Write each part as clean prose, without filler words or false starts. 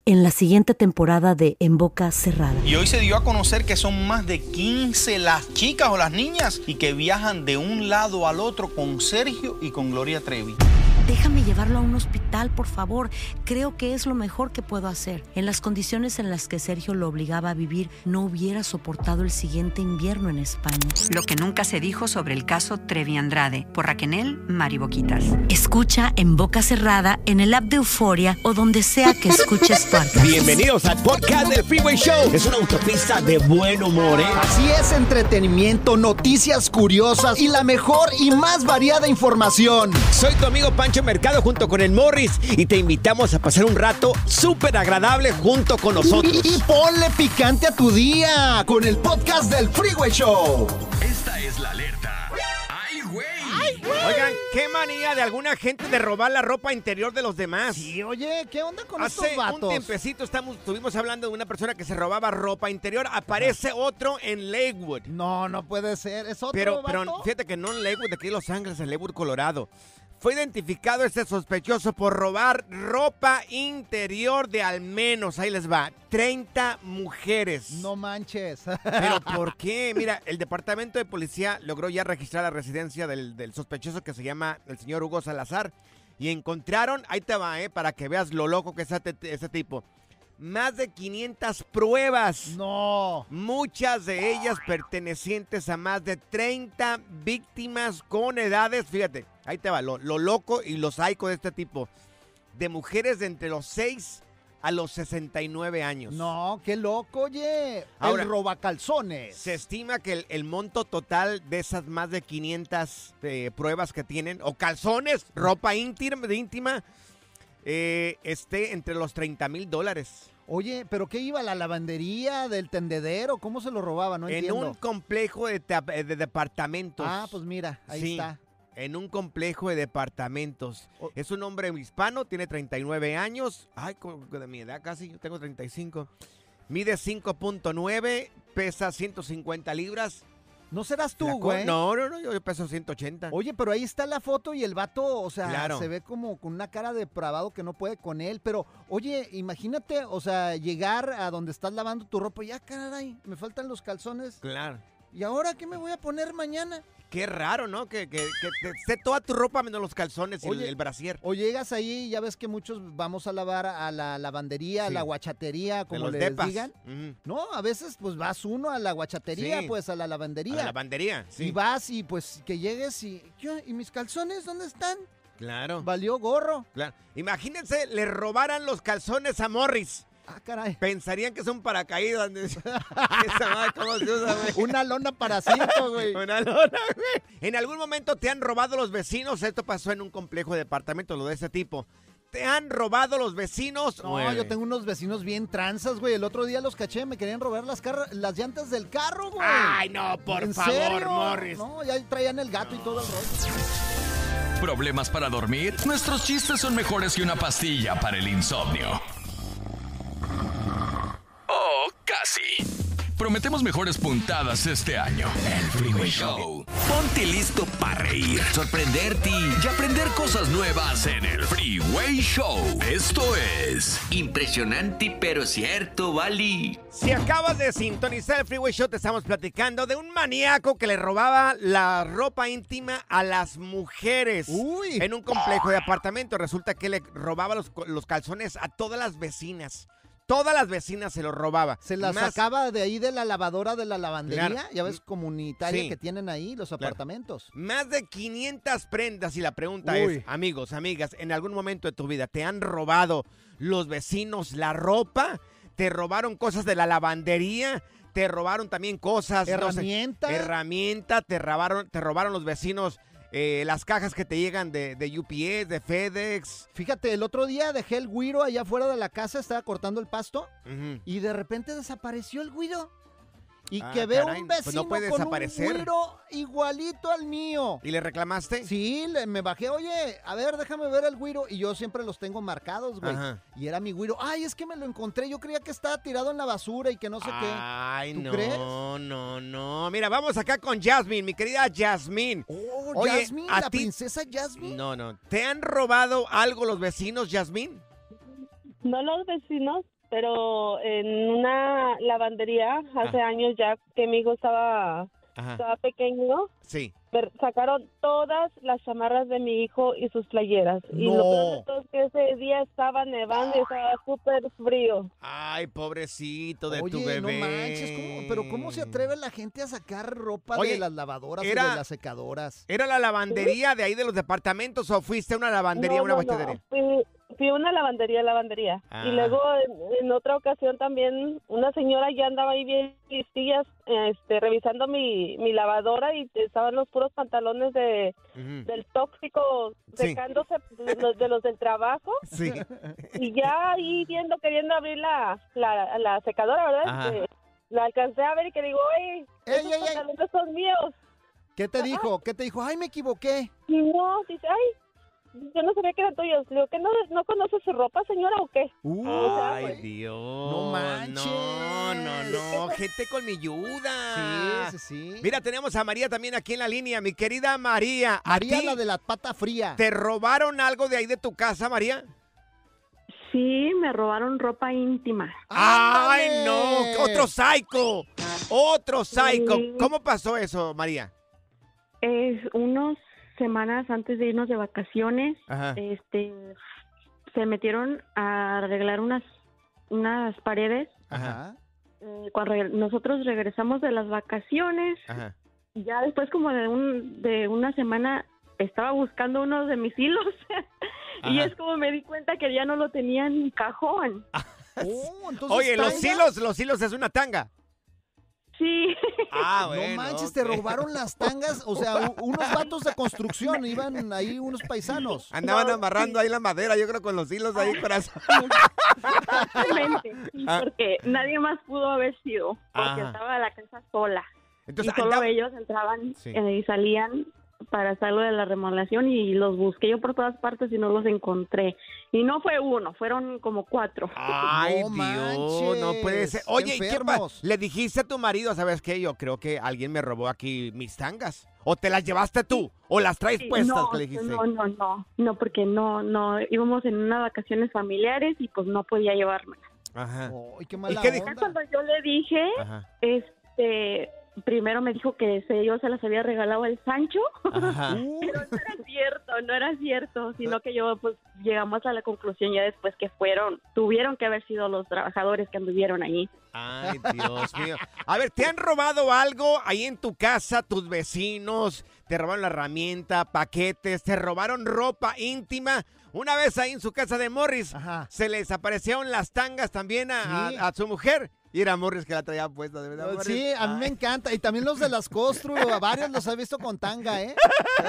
en la siguiente temporada de En Boca Cerrada. Y hoy se dio a conocer que son más de 15 las chicas o las niñas y que viajan de un lado al otro con Sergio y con Gloria Trevi. Déjame llevarlo a un hospital, por favor. Creo que es lo mejor que puedo hacer. En las condiciones en las que Sergio lo obligaba a vivir, no hubiera soportado el siguiente invierno en España. Lo que nunca se dijo sobre el caso Trevi Andrade, por Raquel Mariboquitas. Escucha En Boca Cerrada, en el app de Euforia o donde sea que escuches podcast. Bienvenidos al podcast del Freeway Show. Es una autopista de buen humor, ¿eh? Así es, entretenimiento, noticias curiosas y la mejor y más variada información. Soy tu amigo Pancho Mercado junto con el Morris y te invitamos a pasar un rato súper agradable junto con nosotros. Y ponle picante a tu día con el podcast del Freeway Show. Esta es la alerta. ¡Ay, güey! Oigan, qué manía de alguna gente de robar la ropa interior de los demás. Sí, oye, ¿qué onda con estos Hace vatos? un tiempecito estuvimos hablando de una persona que se robaba ropa interior. Aparece otro en Lakewood. No puede ser, es otro Pero vato. fíjate que no en Lakewood, de aquí de Los Ángeles, en Lakewood, Colorado. Fue identificado este sospechoso por robar ropa interior de al menos, ahí les va, 30 mujeres. No manches. ¿Pero por qué? Mira, el departamento de policía logró ya registrar la residencia del sospechoso que se llama el señor Hugo Salazar. Y encontraron, ahí te va, para que veas lo loco que es ese tipo. Más de 500 pruebas. No. Muchas de ellas pertenecientes a más de 30 víctimas con edades, fíjate, ahí te va, lo loco y lo psycho de este tipo, de mujeres de entre los 6 a los 69 años. No, qué loco, oye. Ahora, el robacalzones. Se estima que el monto total de esas más de 500 pruebas que tienen, o calzones, ropa íntima, esté entre los $30,000. Oye, ¿pero qué iba? ¿La lavandería del tendedero? ¿Cómo se lo robaba? No entiendo. En un complejo de departamentos. Ah, pues mira, ahí Sí. está. En un complejo de departamentos. Es un hombre hispano, tiene 39 años. Ay, de mi edad casi, yo tengo 35. Mide 5.9, pesa 150 libras. ¿No serás tú, güey? No, yo peso 180. Oye, pero ahí está la foto y el vato, o sea, Claro. se ve como con una cara depravado que no puede con él. Pero, oye, imagínate, o sea, llegar a donde estás lavando tu ropa y ya, caray, me faltan los calzones. Claro. ¿Y ahora qué me voy a poner mañana? Qué raro, ¿no? Que te esté toda tu ropa menos los calzones y Oye, el brasier. O llegas ahí y ya ves que muchos vamos a lavar a la lavandería, a Sí. la guachatería, De como los les depas. digan. Ujú. No, a veces pues vas uno a la guachatería, Sí. pues a la A lavandería. la lavandería, sí. Y vas y pues que llegues y... ¿qué? ¿Y mis calzones dónde están? Claro. Valió gorro. Claro. Imagínense, le robaran los calzones a Morris. Ah, caray. Pensarían que son paracaídas. Esa madre, ¿cómo se usa, güey? Una lona para cinco, güey. Una lona, güey. ¿En algún momento te han robado los vecinos? Esto pasó en un complejo de departamentos, lo de ese tipo. ¿Te han robado los vecinos? No, Güey. yo tengo unos vecinos bien tranzas, güey. El otro día los caché, me querían robar las llantas del carro, güey. Ay, no, por ¿En favor, serio? Morris. No, ya traían el gato y todo el rollo. ¿Problemas para dormir? Nuestros chistes son mejores que una pastilla para el insomnio. Oh, casi. Prometemos mejores puntadas este año. El Freeway Show. Ponte listo para reír, sorprenderte y aprender cosas nuevas en el Freeway Show. Esto es Impresionante pero cierto, Bali. Si acabas de sintonizar el Freeway Show, te estamos platicando de un maníaco que le robaba la ropa íntima a las mujeres. Uy. En un complejo de apartamentos. Resulta que le robaba los calzones a todas las vecinas. Todas las vecinas se los robaba. Se las Más- sacaba de ahí de la lavadora de la lavandería, Claro. ya ves, comunitaria Sí. que tienen ahí los apartamentos. Más de 500 prendas y la pregunta Uy. es, amigos, amigas, ¿en algún momento de tu vida te han robado los vecinos la ropa? ¿Te robaron cosas de la lavandería? ¿Te robaron también cosas? ¿Herramienta? Herramienta, te robaron los vecinos las cajas que te llegan de UPS, de FedEx. Fíjate, el otro día dejé el güiro allá afuera de la casa, estaba cortando el pasto Ujú. y de repente desapareció el güiro. Y Ah, que veo caray, un pues vecino no puede con desaparecer. un güiro igualito al mío. ¿Y le reclamaste? Sí, me bajé, oye, a ver, déjame ver el güiro. Y yo siempre los tengo marcados, güey. Ajá. Y era mi güiro. Ay, es que me lo encontré. Yo creía que estaba tirado en la basura y que no sé qué. Ay, ¿Tú no, crees? no. Mira, vamos acá con Jasmine, mi querida Jasmine. Oh, Oye, Jasmine, ¿a la ti- princesa Jasmine. No. ¿Te han robado algo los vecinos, Jasmine? No los vecinos, pero en una lavandería hace años ya que mi hijo estaba pequeño. Sí. Sacaron todas las chamarras de mi hijo y sus playeras. No. Y lo peor de todo es que ese día estaba nevando y estaba súper frío. Ay, pobrecito de Oye, tu bebé. no manches, pero ¿cómo se atreve la gente a sacar ropa de las lavadoras o de las secadoras? ¿Era la lavandería de ahí de los departamentos o fuiste a una lavandería, a una bachadería? Fui a una lavandería. Ah. Y luego en otra ocasión también una señora ya andaba ahí bien listillas revisando mi lavadora y estaban los puros pantalones del tóxico secándose de los del trabajo. Sí. Y ya ahí queriendo abrir la secadora, ¿verdad? La alcancé a ver y que digo, oye, esos pantalones son míos. ¿Qué te dijo? ¿Qué te dijo? Ay, me equivoqué. Y no, dice, ay, yo no sabía que eran tuyos. Le digo, ¿que no conoce su ropa, señora, o qué? Ay, Dios. No manches. No, gente colmilluda. Sí. Mira, tenemos a María también aquí en la línea. Mi querida María. María, la de la pata fría. ¿Te robaron algo de ahí de tu casa, María? Sí, me robaron ropa íntima. ¡Ay, no! ¡Otro psycho! ¡Otro psycho! Sí. ¿Cómo pasó eso, María? Unas semanas antes de irnos de vacaciones, Ajá. se metieron a arreglar unas paredes. Ajá. Cuando nosotros regresamos de las vacaciones, Ajá. ya después como de una semana estaba buscando uno de mis hilos y es como me di cuenta que ya no lo tenía en mi cajón. Entonces, Oye, ¿tanga? los hilos es una tanga. Sí. Bueno. No manches, te robaron las tangas. O sea, unos vatos de construcción, iban ahí unos paisanos. Andaban amarrando ahí la madera, yo creo, con los hilos ahí, corazón. Exactamente, porque nadie más pudo haber sido, porque estaba la casa sola. Entonces, y solo ellos entraban y salían para hacer lo de la remodelación y los busqué yo por todas partes y no los encontré. Y no fue uno, fueron como 4. Ay, No Dios, no puede ser. qué Oye, ¿y qué enfermos. le dijiste a tu marido, sabes qué? Yo creo que alguien me robó aquí mis tangas. ¿O te las llevaste tú? ¿O las traes puestas? No, que le dijiste? no, porque no, íbamos en unas vacaciones familiares y pues no podía llevármelas. Ajá. Ay, qué mala qué dijo? onda. Cuando yo le dije, Ajá. primero me dijo que yo se las había regalado el Sancho, Ajá. pero no era cierto, sino que yo pues llegamos a la conclusión ya después que tuvieron que haber sido los trabajadores que anduvieron ahí. Ay, Dios mío. A ver, ¿te han robado algo ahí en tu casa, tus vecinos? ¿Te robaron la herramienta, paquetes? ¿Te robaron ropa íntima? Una vez ahí en su casa de Morris, se les aparecieron las tangas también a su mujer. Y era Morris que la traía puesta, de verdad. Morris. Sí, a mí me encanta. Y también los de las Costru, a varios los he visto con tanga, ¿eh?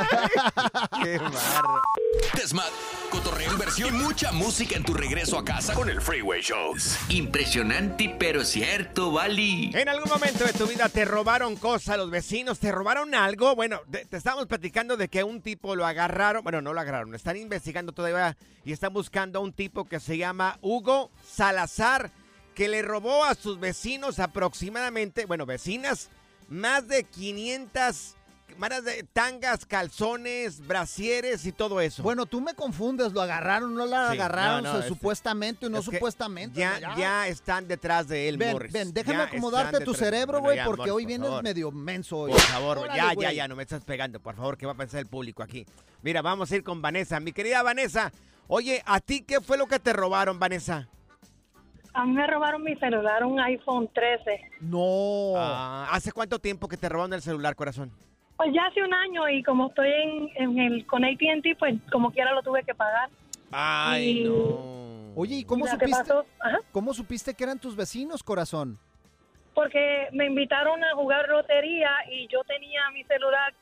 Qué barro. Desmad, cotorreo, inversión y mucha música en tu regreso a casa con el Freeway Show. Impresionante, pero cierto, Vali. ¿En algún momento de tu vida te robaron cosas los vecinos? ¿Te robaron algo? Bueno, te estábamos platicando de que un tipo lo agarraron. Bueno, no lo agarraron. Están investigando todavía y están buscando a un tipo que se llama Hugo Salazar, que le robó a sus vecinos aproximadamente, vecinas, más de 500 tangas, calzones, brasieres y todo eso. Bueno, tú me confundes, lo agarraron, no la agarraron, supuestamente, no supuestamente. Ya están detrás de él, Morris. Ven, déjame Ya acomodarte están tu detrás. cerebro, Bueno, güey, ya, porque Morris, hoy por vienes favor. medio menso. Hoy. Por favor, Órale, güey. ya, no me estás pegando, por favor, ¿qué va a pensar el público aquí? Mira, vamos a ir con Vanessa. Mi querida Vanessa, oye, ¿a ti qué fue lo que te robaron, Vanessa? A mí me robaron mi celular, un iPhone 13. No. ¿Hace cuánto tiempo que te robaron el celular, corazón? Pues ya hace un año y como estoy con AT&T, pues como quiera lo tuve que pagar. Ay, no. Oye, ¿y cómo supiste que eran tus vecinos, corazón? Porque me invitaron a jugar lotería y yo tenía mi celular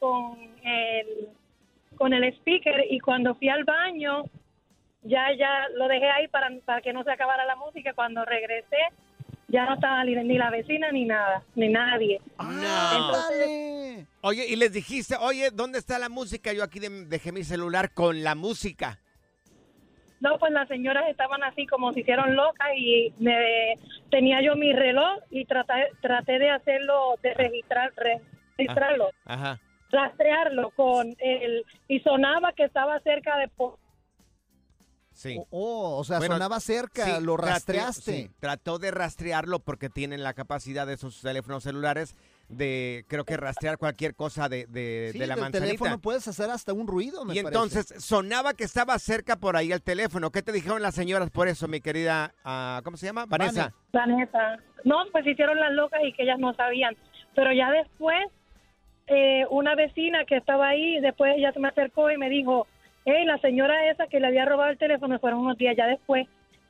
con el speaker y cuando fui al baño ya lo dejé ahí para que no se acabara la música. Cuando regresé ya no estaba ni la vecina ni nada, ni nadie. No. Entonces, Oye, y les dijiste, oye, ¿dónde está la música? Yo aquí dejé mi celular con la música. no, pues las señoras estaban así como se hicieron locas y tenía yo mi reloj y traté de hacerlo, de registrarlo. Ajá. Rastrearlo y sonaba que estaba cerca de Sí. O sea, bueno, sonaba cerca, sí, lo rastreaste. Trató de rastrearlo porque tienen la capacidad de esos teléfonos celulares de, creo que rastrear cualquier cosa de la manzanita. El teléfono puedes hacer hasta un ruido, me parece. Y entonces sonaba que estaba cerca por ahí el teléfono. ¿Qué te dijeron las señoras por eso, mi querida, ¿cómo se llama? Vanessa. Vanessa. No, pues hicieron las locas y que ellas no sabían. Pero ya después, una vecina que estaba ahí, después ella se me acercó y me dijo, la señora esa que le había robado el teléfono, fueron unos días ya después,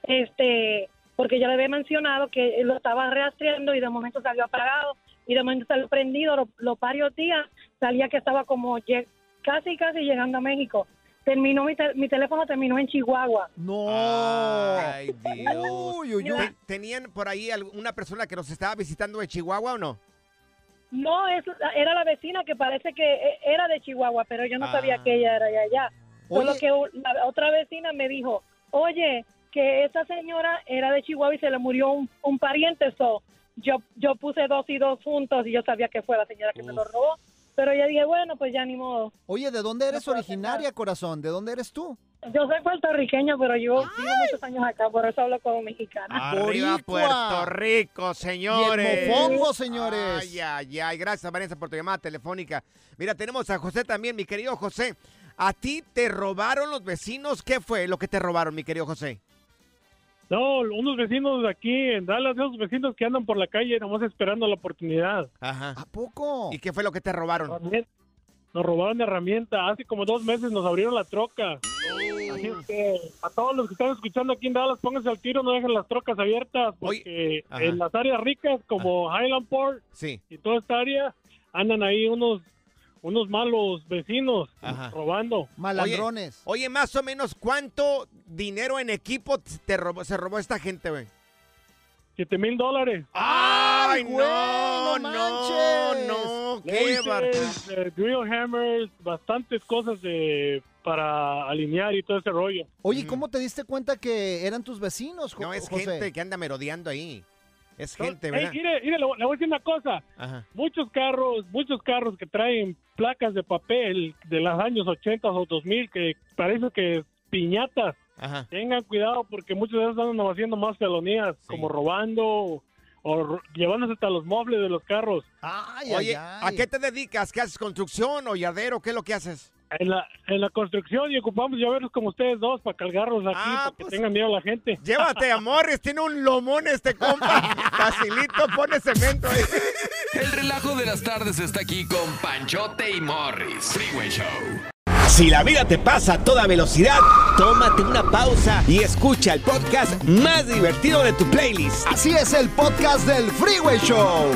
porque yo le había mencionado que lo estaba rastreando y de momento salió apagado y de momento salió prendido, los varios días salía que estaba como casi llegando a México. Terminó mi teléfono terminó en Chihuahua. No. Ay, Dios. ¿Tenían por ahí una persona que nos estaba visitando de Chihuahua o no? No, era la vecina que parece que era de Chihuahua, pero yo no sabía que ella era de allá. Solo que la otra vecina me dijo, oye, que esa señora era de Chihuahua y se le murió un pariente. Yo puse 2 y 2 juntos y yo sabía que fue la señora que me lo robó. Pero ya dije, bueno, pues ya ni modo. Oye, ¿de dónde eres originaria, corazón? ¿De dónde eres tú? Yo soy puertorriqueño, pero yo vivo muchos años acá, por eso hablo como mexicana. ¡Arriba Puerto Rico, señores! ¡Y el mofongo, señores! Ay. Gracias, Vanessa, por tu llamada telefónica. Mira, tenemos a José también, mi querido José. ¿A ti te robaron los vecinos? ¿Qué fue lo que te robaron, mi querido José? No, unos vecinos de aquí en Dallas, esos vecinos que andan por la calle nomás esperando la oportunidad. Ajá. ¿A poco? ¿Y qué fue lo que te robaron? Nos robaron herramienta. Hace como 2 meses nos abrieron la troca. Así es que a todos los que están escuchando aquí en Dallas, pónganse al tiro, no dejen las trocas abiertas, porque en las áreas ricas como Highlandport y toda esta área andan ahí unos malos vecinos robando. Malandrones. Oye, más o menos, ¿cuánto dinero en equipo se robó esta gente, güey? $7,000. ¡Ay, güey, no! ¡Qué barbaridad! Drill hammers, bastantes cosas para alinear y todo ese rollo. Oye, ¿cómo te diste cuenta que eran tus vecinos, No, es José? gente que anda merodeando ahí. Es gente, ¿verdad? Mire, le voy a decir una cosa. Ajá. Muchos carros que traen placas de papel de los años 80 o 2000 que parece que piñatas. Ajá. Tengan cuidado porque muchos de esos andan haciendo más felonías, como robando o llevándose hasta los muebles de los carros. Oye, ¿a qué te dedicas? ¿Qué haces? ¿Construcción o yardero? ¿Qué es lo que haces? En la construcción, y ocupamos llaveros como ustedes dos para cargarlos aquí, para que tengan miedo a la gente. Llévate a Morris, tiene un lomón este compa. Facilito, pone cemento ahí. El relajo de las tardes está aquí con Panchote y Morris. Freeway Show. Si la vida te pasa a toda velocidad, tómate una pausa y escucha el podcast más divertido de tu playlist. Así es el podcast del Freeway Show.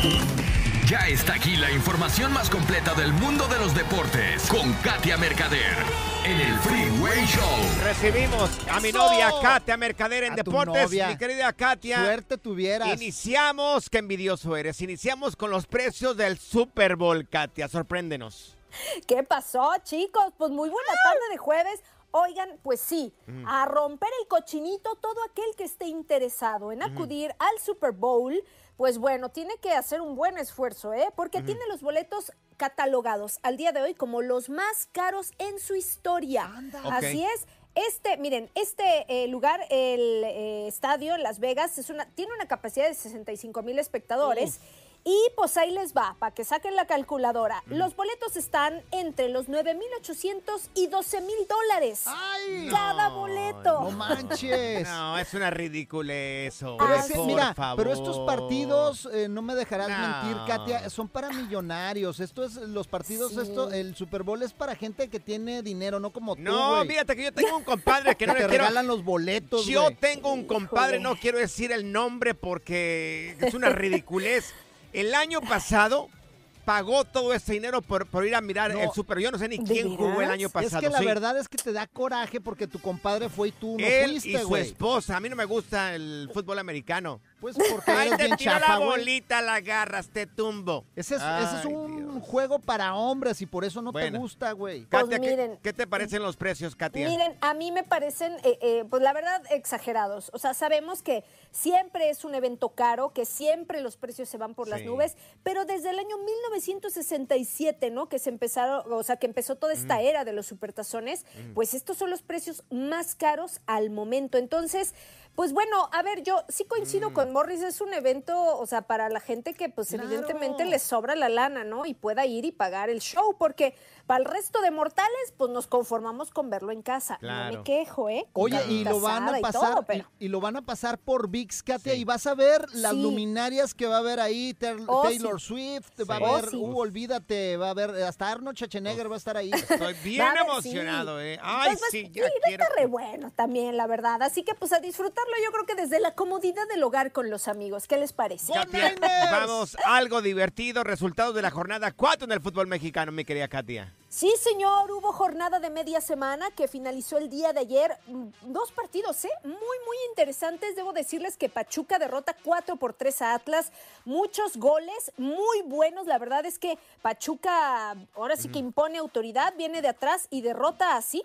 Ya está aquí la información más completa del mundo de los deportes con Katia Mercader en el Freeway Show. Recibimos a mi novia Katia Mercader en Deportes. Mi querida Katia. Suerte tuvieras. Iniciamos, qué envidioso eres. Iniciamos con los precios del Super Bowl, Katia. Sorpréndenos. ¿Qué pasó, chicos? Pues muy buena tarde de jueves. Oigan, pues sí, a romper el cochinito todo aquel que esté interesado en acudir al Super Bowl, pues bueno, tiene que hacer un buen esfuerzo, porque tiene los boletos catalogados al día de hoy como los más caros en su historia. Así es. Miren, este lugar, el estadio en Las Vegas, tiene una capacidad de 65,000 espectadores. Y pues ahí les va, para que saquen la calculadora. Los boletos están entre los $9,800 y $12,000. ¡Ay! Cada boleto. No manches. No, es una ridiculez eso. Mira, favor. pero estos partidos, no me dejarás mentir, Katia, son para millonarios. Los partidos, el Super Bowl es para gente que tiene dinero, no como tú, No, fíjate que yo tengo un compadre que no le regalan los boletos, Yo tengo un compadre, no quiero decir el nombre porque es una ridiculez. El año pasado pagó todo ese dinero por ir a mirar el Super. Yo no sé ni quién jugó el año pasado. Es que la verdad es que te da coraje porque tu compadre fue y tú no Él fuiste, y su esposa. A mí no me gusta el fútbol americano. Pues porque Ay, eres te bien tiro chafa, la güey. bolita, la agarras, te tumbo. Ese es un un juego para hombres y por eso no te gusta, güey. Katia, Pues miren, ¿qué te parecen los precios, Katia? Miren, a mí me parecen, pues la verdad, exagerados. O sea, sabemos que siempre es un evento caro, que siempre los precios se van por las nubes, pero desde el año 1967, ¿no? Que se empezaron, o sea, que empezó toda esta era de los supertazones, pues estos son los precios más caros al momento. Entonces, pues bueno, a ver, yo sí coincido con Morris, es un evento, o sea, para la gente que pues evidentemente les sobra la lana, ¿no? Y pueda ir y pagar el show, porque para el resto de mortales, pues nos conformamos con verlo en casa. Claro. No me quejo, ¿eh? Oye, y lo van a pasar, todo, pero... y lo van a pasar por ViX, Katia, y vas a ver las luminarias que va a haber ahí, Taylor Swift, va a haber, olvídate, va a haber, hasta Arnold Schwarzenegger va a estar ahí. Estoy bien emocionado, ¿eh? Ay, Entonces, sí, ya va a quiero. estar re bueno también, la verdad. Así que pues a disfrutarlo yo creo que desde la comodidad del hogar con los amigos. ¿Qué les parece? Katia, vamos, algo divertido, resultados de la jornada 4 en el fútbol mexicano, mi querida Katia. Sí, señor, hubo jornada de media semana que finalizó el día de ayer. 2 partidos, muy interesantes. Debo decirles que Pachuca derrota 4-3 a Atlas. Muchos goles, muy buenos. La verdad es que Pachuca ahora sí que impone autoridad, viene de atrás y derrota así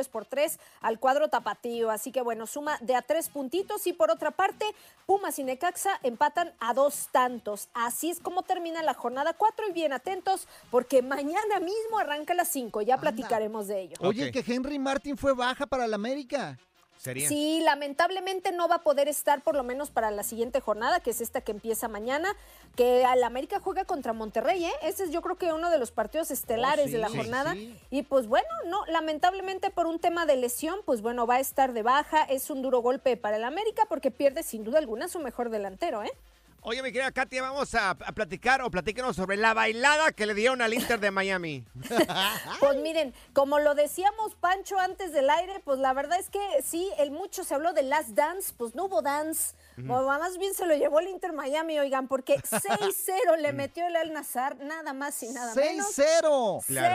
4-3 al cuadro tapatío. Así que bueno, suma de a 3 puntitos. Y por otra parte, Pumas y Necaxa empatan a 2 tantos. Así es como termina la jornada 4 y bien atentos porque mañana mismo arranca a las 5, ya platicaremos de ello. Oye, que Henry Martin fue baja para el América. ¿Sería? Sí, lamentablemente no va a poder estar por lo menos para la siguiente jornada, que es esta que empieza mañana, que al América juega contra Monterrey, ¿eh? Ese es yo creo que uno de los partidos estelares de la jornada. Y pues bueno, no, lamentablemente por un tema de lesión, pues bueno, va a estar de baja. Es un duro golpe para el América porque pierde sin duda alguna su mejor delantero, ¿eh? Oye, mi querida Katia, vamos a platicar o platícanos sobre la bailada que le dieron al Inter de Miami. Pues miren, como lo decíamos Pancho antes del aire, pues la verdad es que sí, mucho se habló de Last Dance, pues no hubo dance. Más bien se lo llevó el Inter Miami, oigan, porque 6-0 le metió el Al Nassr, nada más y nada menos. 6-0. Claro.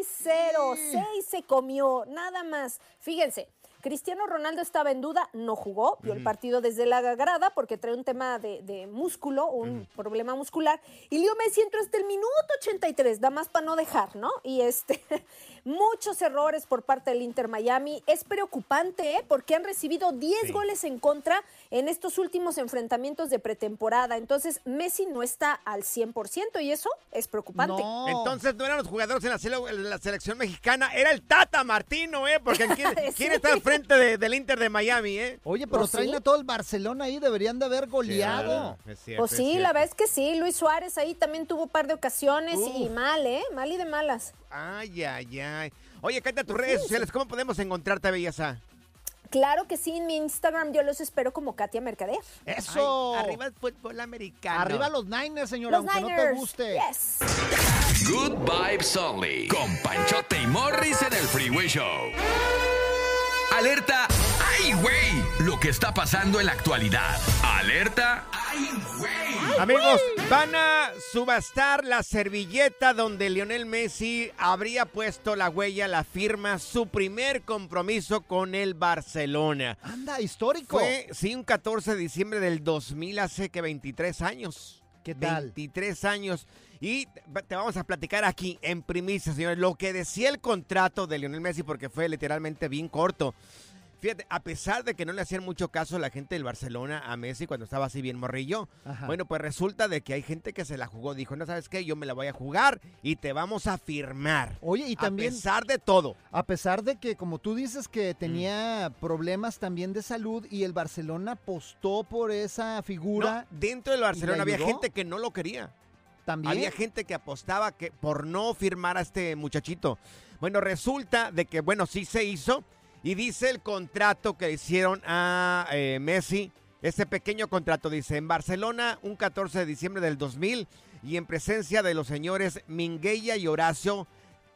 6-0, 6 se comió, nada más. Fíjense. Cristiano Ronaldo estaba en duda, no jugó, vio el partido desde la grada porque trae un tema de músculo, un problema muscular, y Leo Messi entró hasta el minuto 83, da más para no dejar, ¿no? Y muchos errores por parte del Inter Miami, es preocupante, porque han recibido 10 goles en contra en estos últimos enfrentamientos de pretemporada, entonces Messi no está al 100% y eso es preocupante. No. Entonces no eran los jugadores en la selección mexicana, era el Tata Martino, porque ¿quién está al frente del Inter de Miami, Oye, pero Pues traen sí. a todo el Barcelona ahí, deberían de haber goleado. Claro, es cierto, Pues sí, la verdad es que sí, Luis Suárez ahí también tuvo un par de ocasiones y mal y de malas. Ay. Oye, Katia, tus redes sociales, ¿cómo podemos encontrarte, belleza? Claro que sí, en mi Instagram yo los espero como Katia Mercader. ¡Eso! Ay, arriba el fútbol americano. Arriba los Niners, señor, Los aunque Niners. no te guste. Yes. Good Vibes Only. Con Panchote y Morris en el Freeway Show. Alerta. ¡Ay, güey! Lo que está pasando en la actualidad. Alerta. ¡Ay, güey! Amigos, van a subastar la servilleta donde Lionel Messi habría puesto la huella, la firma, su primer compromiso con el Barcelona. Anda, histórico. Fue, un 14 de diciembre del 2000, hace que 23 años. ¿Qué tal? 23 años. Y te vamos a platicar aquí en primicia, señores, lo que decía el contrato de Lionel Messi, porque fue literalmente bien corto. Fíjate, a pesar de que no le hacían mucho caso la gente del Barcelona a Messi cuando estaba así bien morrillo, bueno, pues resulta de que hay gente que se la jugó. Dijo, no, ¿sabes qué? Yo me la voy a jugar y te vamos a firmar. Oye, y también... A pesar de todo. A pesar de que, como tú dices, que tenía problemas también de salud y el Barcelona apostó por esa figura. No, dentro del Barcelona había ayudó? gente que no lo quería. También. Había gente que apostaba por no firmar a este muchachito. Bueno, resulta de que, bueno, sí se hizo. Y dice el contrato que hicieron a Messi, este pequeño contrato, dice, en Barcelona, un 14 de diciembre del 2000, y en presencia de los señores Minguella y Horacio,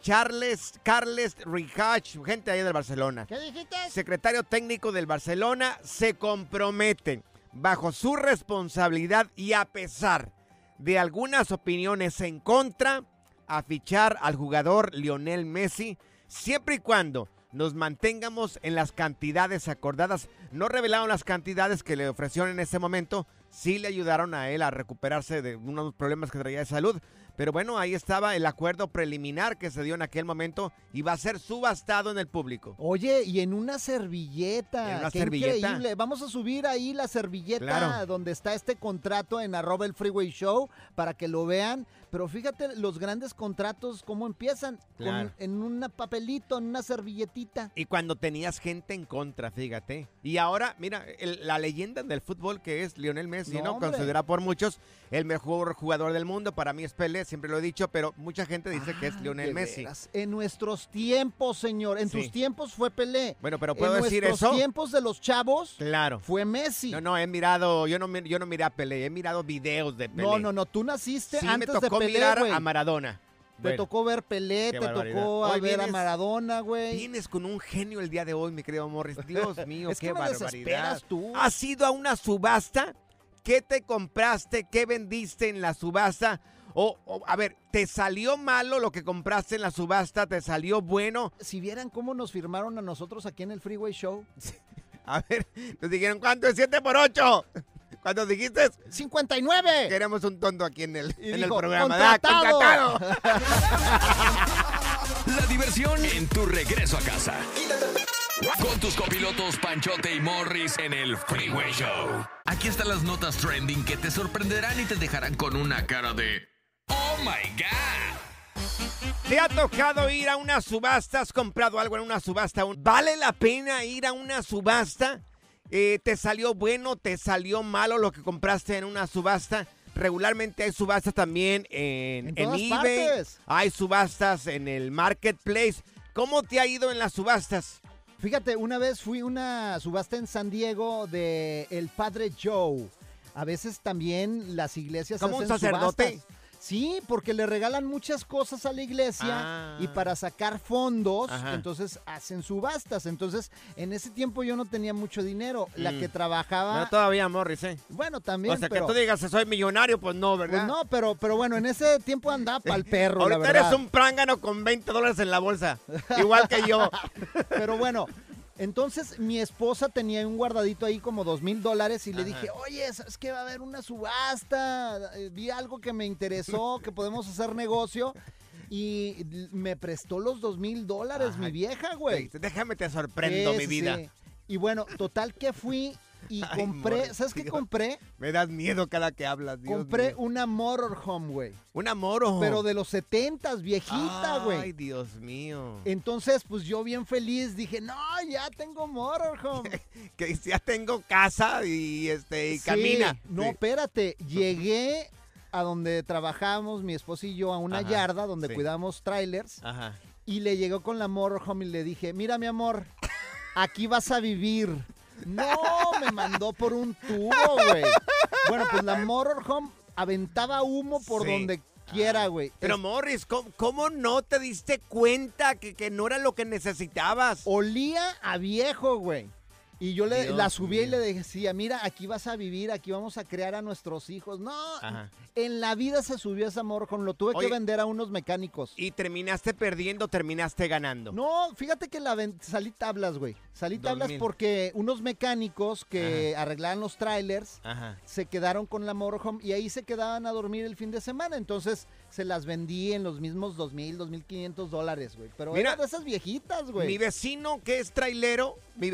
Carles Rijach, gente ahí del Barcelona. ¿Qué dijiste? Secretario técnico del Barcelona, se comprometen bajo su responsabilidad y a pesar de algunas opiniones en contra, a fichar al jugador Lionel Messi, siempre y cuando nos mantengamos en las cantidades acordadas. No revelaron las cantidades que le ofrecieron en ese momento, sí le ayudaron a él a recuperarse de unos problemas que traía de salud, Pero bueno, ahí estaba el acuerdo preliminar que se dio en aquel momento y va a ser subastado en el público. Oye, y en una servilleta. ¿En una Qué servilleta? increíble. Vamos a subir ahí la servilleta donde está este contrato en @el Freeway Show para que lo vean. Pero fíjate los grandes contratos, cómo empiezan. Claro. En un papelito, en una servilletita. Y cuando tenías gente en contra, fíjate. Y ahora, mira, la leyenda del fútbol que es Lionel Messi, ¿no? Considerado por muchos el mejor jugador del mundo. Para mí es Pelé, siempre lo he dicho, pero mucha gente dice que es Lionel Messi. En nuestros tiempos, señor. En tus tiempos fue Pelé. Bueno, pero ¿puedo decir eso? En nuestros tiempos de los chavos, claro, fue Messi. No, yo no miré a Pelé, he mirado videos de Pelé. No, tú naciste antes de Pelé, mirar güey. a Maradona. Te tocó ver Pelé, te tocó ver a Maradona, güey. Vienes con un genio el día de hoy, mi querido Morris. Dios mío, es qué que me barbaridad. desesperas tú. ¿Has ido a una subasta? ¿Qué te compraste? ¿Qué vendiste en la subasta? A ver, ¿te salió malo lo que compraste en la subasta? ¿Te salió bueno? Si vieran cómo nos firmaron a nosotros aquí en el Freeway Show. A ver, nos dijeron, ¿cuánto es 7 por 8? Cuando dijiste 59. Queremos un tonto aquí en el programa. ¡Contratado! La diversión en tu regreso a casa. Con tus copilotos Panchote y Morris en el Freeway Show. Aquí están las notas trending que te sorprenderán y te dejarán con una cara de ¡Oh, my God! ¿Te ha tocado ir a una subasta? ¿Has comprado algo en una subasta? ¿Vale la pena ir a una subasta? ¿Te salió bueno? ¿Te salió malo lo que compraste en una subasta? Regularmente hay subastas también en eBay. Partes. Hay subastas en el Marketplace. ¿Cómo te ha ido en las subastas? Fíjate, una vez fui a una subasta en San Diego de el Padre Joe. A veces también las iglesias ¿Como hacen un sacerdote? subastas. Sí, porque le regalan muchas cosas a la iglesia y para sacar fondos, entonces hacen subastas. Entonces, en ese tiempo yo no tenía mucho dinero. La que trabajaba... No todavía, Morris, Bueno, también, o sea, que tú digas, soy millonario, pues no, ¿verdad? Pues no, pero bueno, en ese tiempo andaba pa'l perro, ahorita la verdad. eres un prángano con $20 en la bolsa, igual que yo. Pero bueno... Entonces, mi esposa tenía un guardadito ahí como $2,000 y le dije, oye, ¿sabes qué? Va a haber una subasta, vi algo que me interesó, que podemos hacer negocio. Y me prestó los $2,000 mi vieja, güey. Déjame te sorprendo, mi vida. Sí. Y bueno, total que fui y compré, ¿sabes qué compré? Me das miedo cada que hablas, Dios Compré mío. una motorhome, güey. Una motorhome. Pero de los 70s, viejita, güey. Ay, Dios mío. Entonces, pues yo bien feliz dije, no, ya tengo motorhome. Que ya tengo casa y camina. No, espérate, llegué a donde trabajamos mi esposa y yo a una yarda donde cuidamos trailers. Y le llegó con la motorhome y le dije, mira mi amor, aquí vas a vivir. No, me mandó por un tubo, güey. Bueno, pues la motorhome aventaba humo por donde quiera, güey. Pero Morris, ¿cómo no te diste cuenta que no era lo que necesitabas? Olía a viejo, güey. Y yo la subí y le decía, mira, aquí vas a vivir, aquí vamos a crear a nuestros hijos. No, en la vida se subió ese motorhome, lo tuve que vender a unos mecánicos. ¿Y terminaste perdiendo, terminaste ganando? No, fíjate que salí tablas, güey. Salí tablas porque unos mecánicos que arreglaban los trailers se quedaron con la motorhome y ahí se quedaban a dormir el fin de semana. Entonces se las vendí en los mismos $2,000, $2,500, güey. Pero mira, era de esas viejitas, güey. Mi vecino que es trailero,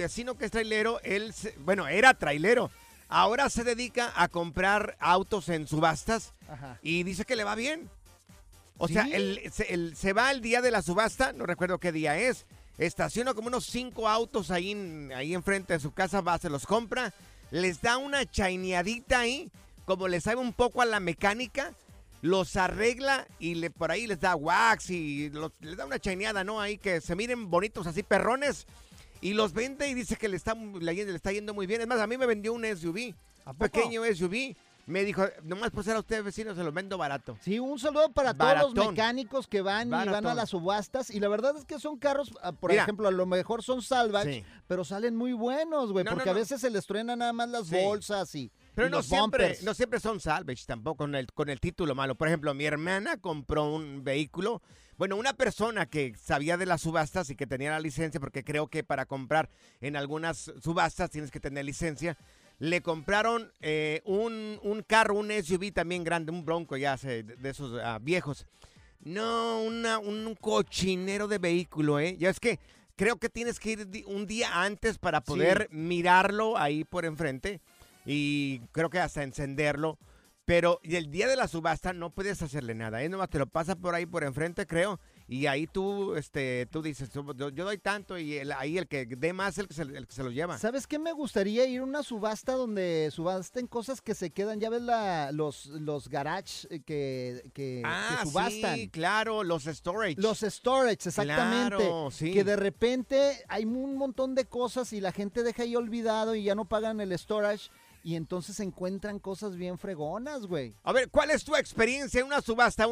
él, era trailero. Ahora se dedica a comprar autos en subastas y dice que le va bien. O sea, él se va el día de la subasta, no recuerdo qué día es, estaciona como unos 5 autos ahí enfrente de su casa, se los compra, les da una chaineadita ahí, como le sabe un poco a la mecánica, los arregla y por ahí les da wax y les da una chaineada, ¿no? Ahí que se miren bonitos así, perrones. Y los vende y dice que le está yendo muy bien. Es más, a mí me vendió un SUV, un pequeño SUV. Me dijo, nomás por ser a usted vecino, se los vendo barato. Sí, un saludo para todos los mecánicos que van y van a las subastas. Y la verdad es que son carros, por ejemplo, a lo mejor son salvage, pero salen muy buenos, güey. Porque a veces se les truenan nada más las bolsas y pero no siempre son salvage tampoco con el título malo. Por ejemplo, mi hermana compró un vehículo. Bueno, una persona que sabía de las subastas y que tenía la licencia, porque creo que para comprar en algunas subastas tienes que tener licencia. le compraron un carro, un SUV también grande, un Bronco ya de esos viejos. No, un cochinero de vehículo, ¿eh? Ya es que creo que tienes que ir un día antes para poder mirarlo ahí por enfrente y creo que hasta encenderlo. Pero el día de la subasta no puedes hacerle nada, ¿eh? Nomás te lo pasas por ahí por enfrente, creo, y ahí tú dices, yo doy tanto y ahí el que dé más el que se lo lleva. ¿Sabes qué? Me gustaría ir a una subasta donde subasten cosas que se quedan, ya ves los garage que subastan. Sí, claro, los storage. Los storage, exactamente. Claro, sí. Que de repente hay un montón de cosas y la gente deja ahí olvidado y ya no pagan el storage. Y entonces se encuentran cosas bien fregonas, güey. A ver, ¿cuál es tu experiencia en una subasta?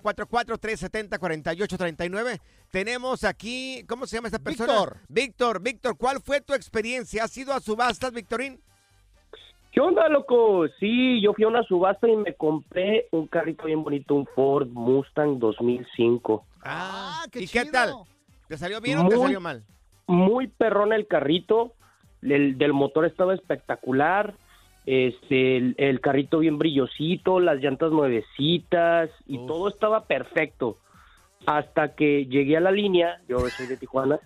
1-844-370-4839. Tenemos aquí, ¿cómo se llama esta persona? Víctor, ¿cuál fue tu experiencia? ¿Has ido a subastas, Victorín? ¿Qué onda, loco? Sí, yo fui a una subasta y me compré un carrito bien bonito, un Ford Mustang 2005. ¿Y qué tal? ¿Te salió bien o te salió mal? Muy perrón el carrito, del motor estaba espectacular. El carrito bien brillosito, las llantas nuevecitas y todo estaba perfecto. Hasta que llegué a la línea, yo soy de Tijuana,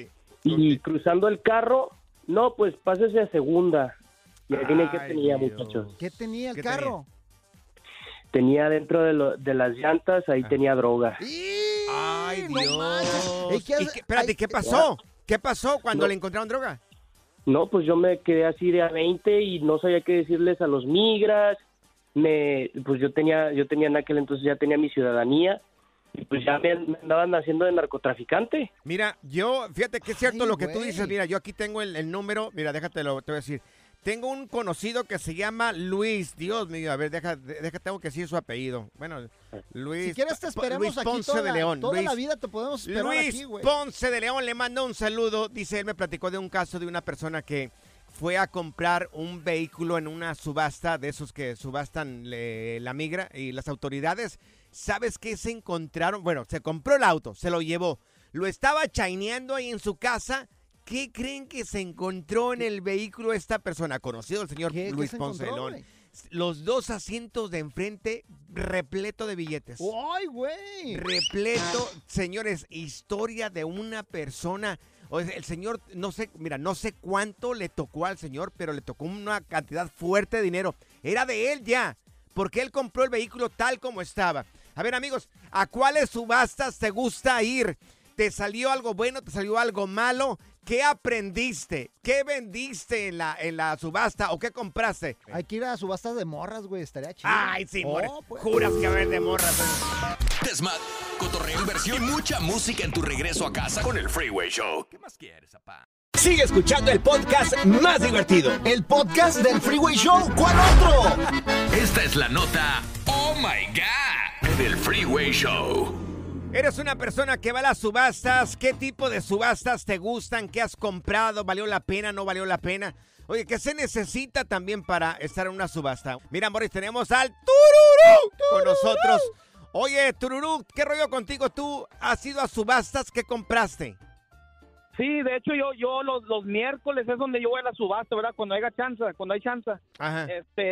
y cruzando el carro, no, pues pásese a segunda. Y adivinen qué tenía, muchachos. ¿Qué tenía el carro? Tenía dentro de las llantas, ahí tenía droga. ¡Ay, Dios! Espérate, ¿qué pasó? ¿Qué pasó cuando le encontraron droga? No, pues yo me quedé así de a 20 y no sabía qué decirles a los migras. Pues yo tenía en aquel entonces, ya tenía mi ciudadanía y pues ya me andaban haciendo de narcotraficante. Mira, fíjate que es cierto lo que tú dices. Mira, yo aquí tengo el número. Mira, te voy a decir. Tengo un conocido que se llama Luis. Dios mío, a ver, tengo que decir su apellido. Bueno, Luis. Si quieres te esperamos Luis aquí Ponce de León. Toda la vida te podemos esperar Luis aquí, güey. Ponce de León le manda un saludo. Dice, él me platicó de un caso de una persona que fue a comprar un vehículo en una subasta de esos que subastan la migra y las autoridades. ¿Sabes qué se encontraron? Bueno, se compró el auto, se lo llevó. Lo estaba chaineando ahí en su casa. ¿Qué creen que se encontró en el vehículo esta persona? Conocido el señor Luis Ponce de León. Los dos asientos de enfrente repleto de billetes. ¡Ay, güey! Repleto, señores, historia de una persona. El señor, no sé cuánto le tocó al señor, pero le tocó una cantidad fuerte de dinero. Era de él ya, porque él compró el vehículo tal como estaba. A ver, amigos, ¿a cuáles subastas te gusta ir? ¿Te salió algo bueno? ¿Te salió algo malo? ¿Qué aprendiste? ¿Qué vendiste en la subasta o qué compraste? Hay que ir a subastas de morras, güey, estaría chido. Ay, sí, pues. Juras que va a haber de morras. Desmad, cotorreo, inversión y mucha música en tu regreso a casa con el Freeway Show. ¿Qué más quieres, papá? Sigue escuchando el podcast más divertido. El podcast del Freeway Show. ¿Cuál otro? Esta es la nota Oh My God del Freeway Show. ¿Eres una persona que va a las subastas? ¿Qué tipo de subastas te gustan? ¿Qué has comprado? ¿Valió la pena? ¿No valió la pena? Oye, ¿qué se necesita también para estar en una subasta? Mira, Morris, tenemos al Tururú con nosotros. Oye, Tururú, ¿qué rollo contigo? ¿Tú has ido a subastas? ¿Qué compraste? Sí, de hecho yo los miércoles es donde yo voy a la subasta, ¿verdad? Cuando hay chance. Ajá.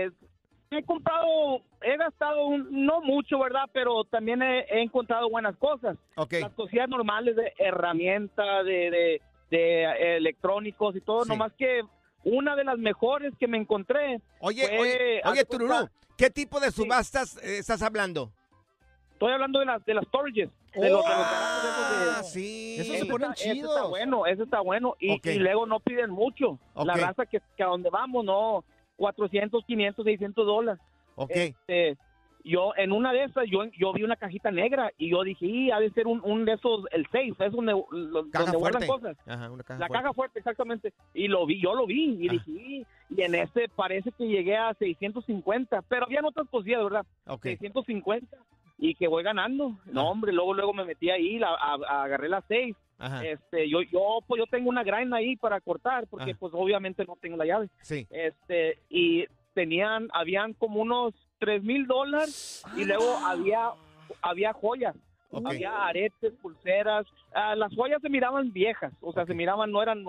He gastado no mucho, ¿verdad? Pero también he encontrado buenas cosas. Okay. Las cosillas normales de herramientas, de electrónicos y todo, nomás que una de las mejores que me encontré. Oye, Tururú, ¿qué tipo de subastas estás hablando? Estoy hablando de las storages. Sí. Eso se ponen chidos. Eso está bueno. Y luego no piden mucho. La raza que a donde vamos, no, $400, $500, $600. Ok. Yo en una de esas, yo vi una cajita negra y yo dije, ha de ser un de esos, el safe, es donde guardan cosas. Ajá, una caja la fuerte. caja fuerte, exactamente. Y yo lo vi y dije, y en ese parece que llegué a 650, pero habían otras cosillas, ¿verdad? 650 y que voy ganando. No, hombre, luego me metí ahí, agarré las 6. Ajá. Yo tengo una grind ahí para cortar porque pues obviamente no tengo la llave. Sí. Y habían como unos $3,000 y luego había joyas. Había aretes, pulseras. Las joyas se miraban viejas, o sea, no eran nuevas.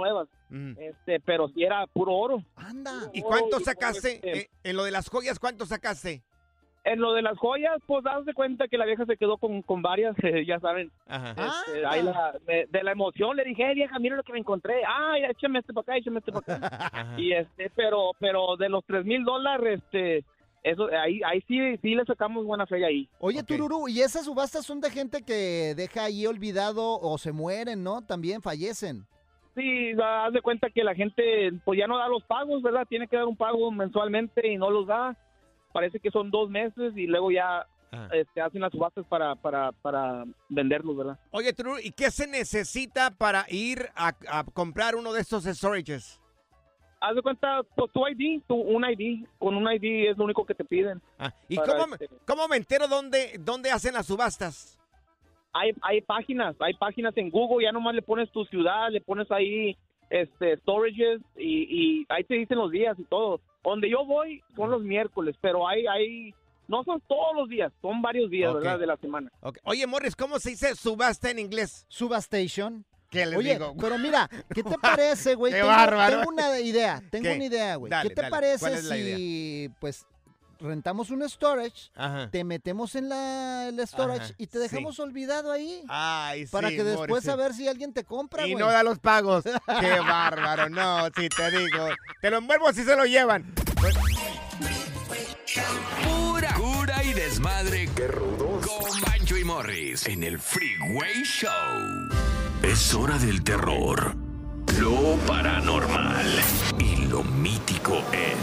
pero sí era puro oro. Anda. ¿Y cuánto sacaste? En lo de las joyas, ¿cuánto sacaste? En lo de las joyas, pues das de cuenta que la vieja se quedó con varias, ya saben. Ajá. Ahí de la emoción le dije, vieja, mira lo que me encontré. Échame este para acá, échame este para acá. Ajá. Y pero de los $3,000, eso, ahí sí le sacamos buena fe ahí. Oye, Tururú, ¿y esas subastas son de gente que deja ahí olvidado o se mueren, no? También fallecen. Sí, haz de cuenta que la gente pues ya no da los pagos, ¿verdad? Tiene que dar un pago mensualmente y no los da. Parece que son 2 meses y luego ya hacen las subastas para venderlos, ¿verdad? Oye, Tururú, ¿y qué se necesita para ir a comprar uno de estos storages? Haz de cuenta, pues un ID. Con un ID es lo único que te piden. ¿Y cómo me entero dónde hacen las subastas? Hay páginas en Google, ya nomás le pones tu ciudad, le pones ahí storages y ahí te dicen los días y todo. Donde yo voy son los miércoles, pero hay no son todos los días, son varios días, ¿verdad? De la semana. Okay. Oye, Morris, ¿cómo se dice subasta en inglés? Substation. ¿Qué les Oye, digo? pero mira, ¿qué te parece, güey? Qué bárbaro. Tengo una idea, güey. Dale, ¿Qué te dale. parece ¿Cuál es la si, pues, rentamos un storage, te metemos en el storage y te dejamos olvidado ahí? Ay, para sí, que después Morris, a ver si alguien te compra, y güey. no da los pagos. Qué bárbaro. No, sí, te digo. Te lo envuelvo si se lo llevan. Pura cura y desmadre. ¡Qué rudos! Con Bancho y Morris en el Freeway Show. Es hora del terror, lo paranormal y lo mítico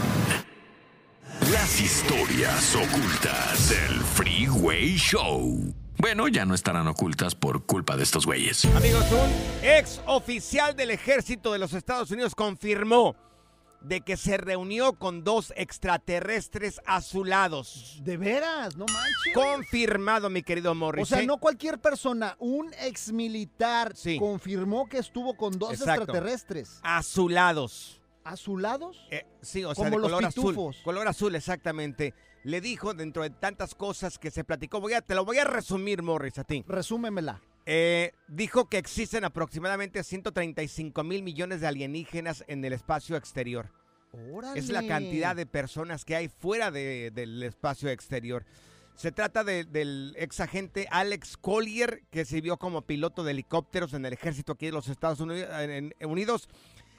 en Las Historias Ocultas del Freeway Show. Bueno, ya no estarán ocultas por culpa de estos güeyes. Amigos, un ex oficial del ejército de los Estados Unidos confirmó de que se reunió con 2 extraterrestres azulados. ¿De veras? No manches. Confirmado, mi querido Morris. O sea, no cualquier persona, un ex militar confirmó que estuvo con 2 extraterrestres. Azulados. ¿Azulados? Sí, o sea, como de color los pitufos. azul. Color azul, exactamente. Le dijo, dentro de tantas cosas que se platicó, te lo voy a resumir, Morris, a ti. Resúmemela. Dijo que existen aproximadamente 135 mil millones de alienígenas en el espacio exterior. ¡Órale! Es la cantidad de personas que hay fuera del espacio exterior. Se trata del ex agente Alex Collier, que sirvió como piloto de helicópteros en el ejército aquí de los Estados Unidos.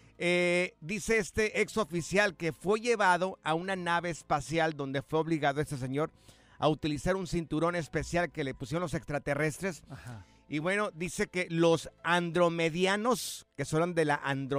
Dice este ex oficial que fue llevado a una nave espacial donde fue obligado este señor a utilizar un cinturón especial que le pusieron los extraterrestres. Ajá. Y bueno, dice que los andromedianos, que son de la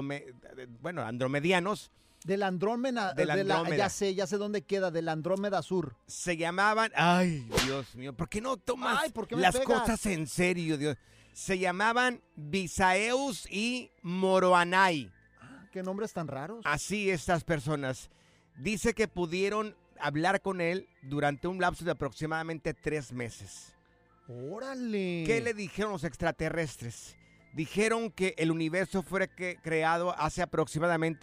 andromedianos. De la Andrómeda. Ya sé dónde queda, de la Andrómeda Sur. Se llamaban, ay, Dios mío, ¿por qué no tomas las cosas en serio, Dios? Se llamaban Bisaeus y Moroanai. ¿Qué nombres tan raros? Así estas personas. Dice que pudieron hablar con él durante un lapso de aproximadamente 3 meses. ¡Órale! ¿Qué le dijeron los extraterrestres? Dijeron que el universo fue creado hace aproximadamente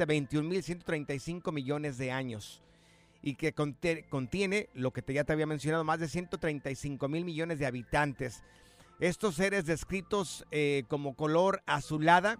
21.135 millones de años y que contiene, lo que ya te había mencionado, más de 135 mil millones de habitantes. Estos seres descritos como color azulada,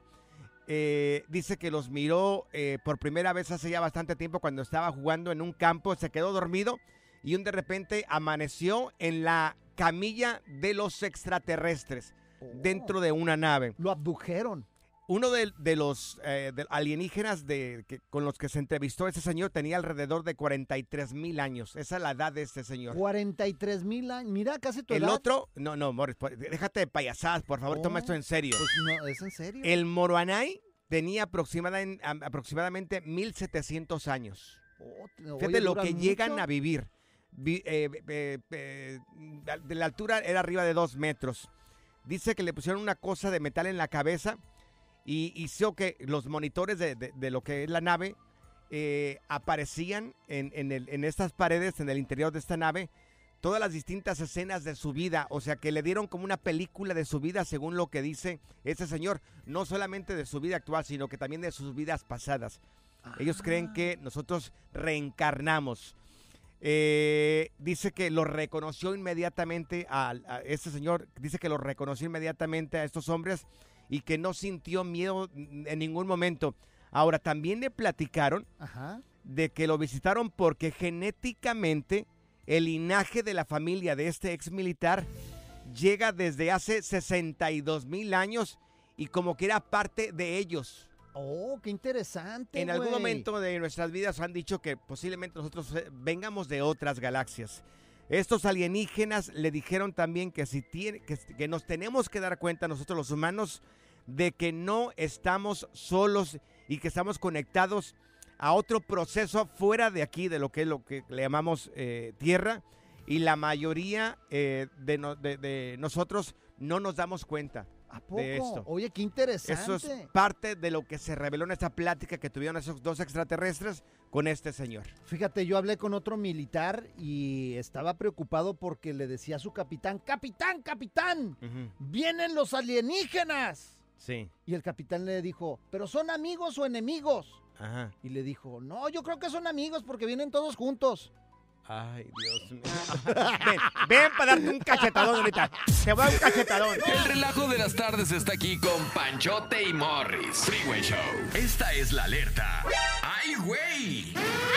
dice que los miró por primera vez hace ya bastante tiempo cuando estaba jugando en un campo, se quedó dormido y de repente amaneció en la camilla de los extraterrestres dentro de una nave. Lo abdujeron. Uno de los alienígenas con los que se entrevistó ese señor tenía alrededor de 43,000 años. Esa es la edad de este señor. 43,000 años. Mira, casi tu edad. El otro, no, Morris, déjate de payasadas, por favor, toma esto en serio. Pues no, ¿es en serio? El Moroanai tenía aproximadamente 1,700 años. Fíjate lo que llegan a vivir. De la altura era arriba de 2 metros. Dice que le pusieron una cosa de metal en la cabeza y hizo que los monitores de lo que es la nave aparecían en estas paredes, en el interior de esta nave, todas las distintas escenas de su vida. O sea, que le dieron como una película de su vida, según lo que dice ese señor. No solamente de su vida actual, sino que también de sus vidas pasadas. Ellos creen que nosotros reencarnamos. Dice que lo reconoció inmediatamente a este señor, dice que lo reconoció inmediatamente a estos hombres y que no sintió miedo en ningún momento. Ahora, también le platicaron de que lo visitaron porque genéticamente el linaje de la familia de este ex militar llega desde hace 62,000 años y como que era parte de ellos. Oh, qué interesante, En algún momento de nuestras vidas han dicho que posiblemente nosotros vengamos de otras galaxias. Estos alienígenas le dijeron también que que nos tenemos que dar cuenta nosotros los humanos de que no estamos solos y que estamos conectados a otro proceso fuera de aquí, de lo que le llamamos Tierra, y la mayoría de nosotros no nos damos cuenta. ¿A poco? De esto. Oye, qué interesante. Eso es parte de lo que se reveló en esta plática que tuvieron esos dos extraterrestres con este señor. Fíjate, yo hablé con otro militar y estaba preocupado porque le decía a su capitán, ¡Capitán, capitán! ¡Vienen los alienígenas! Sí. Y el capitán le dijo, ¿pero son amigos o enemigos? Ajá. Y le dijo, no, yo creo que son amigos porque vienen todos juntos. Ay, Dios mío. Ven para darte un cachetadón ahorita. Te voy a dar un cachetadón. El relajo de las tardes está aquí con Panchote y Morris. Freeway Show. Esta es la alerta. ¡Ay, güey! ¡Ay,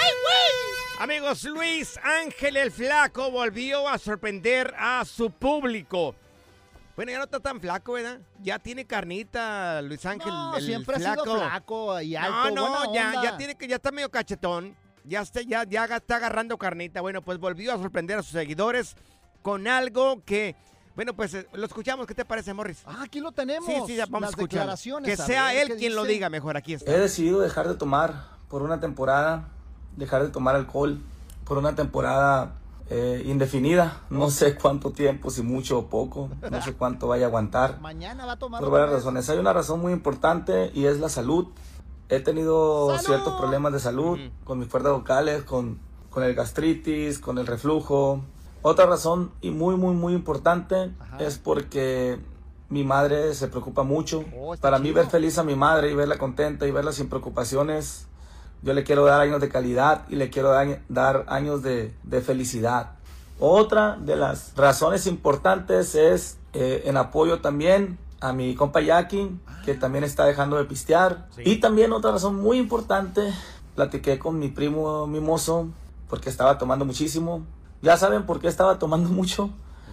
güey! Amigos, Luis Ángel el Flaco volvió a sorprender a su público. Bueno, ya no está tan flaco, ¿verdad? Ya tiene carnita, Luis Ángel el siempre Flaco. Ha sido flaco y alto. No, ya está medio cachetón. Ya está agarrando carnita. Bueno, pues volvió a sorprender a sus seguidores con algo que, bueno, pues lo escuchamos. ¿Qué te parece, Morris? Aquí lo tenemos. Sí, ya vamos a escuchar. Que a sea ver, él quien lo diga mejor. Aquí está. He decidido dejar de tomar por una temporada, dejar de tomar alcohol por una temporada indefinida. No sé cuánto tiempo, si mucho o poco. No sé cuánto vaya a aguantar. Mañana va a tomar. Por varias razones. Hay una razón muy importante y es la salud. He tenido ciertos problemas de salud con mis cuerdas vocales, con el gastritis, con el reflujo. Otra razón y muy, muy, muy importante es porque mi madre se preocupa mucho. Para mí ver feliz a mi madre y verla contenta y verla sin preocupaciones, yo le quiero dar años de calidad y le quiero dar años de felicidad. Otra de las razones importantes es en apoyo también a mi compa Jackie, que también está dejando de pistear. Sí. Y también otra razón muy importante, platiqué con mi primo Mimoso, porque estaba tomando muchísimo. Ya saben por qué estaba tomando mucho.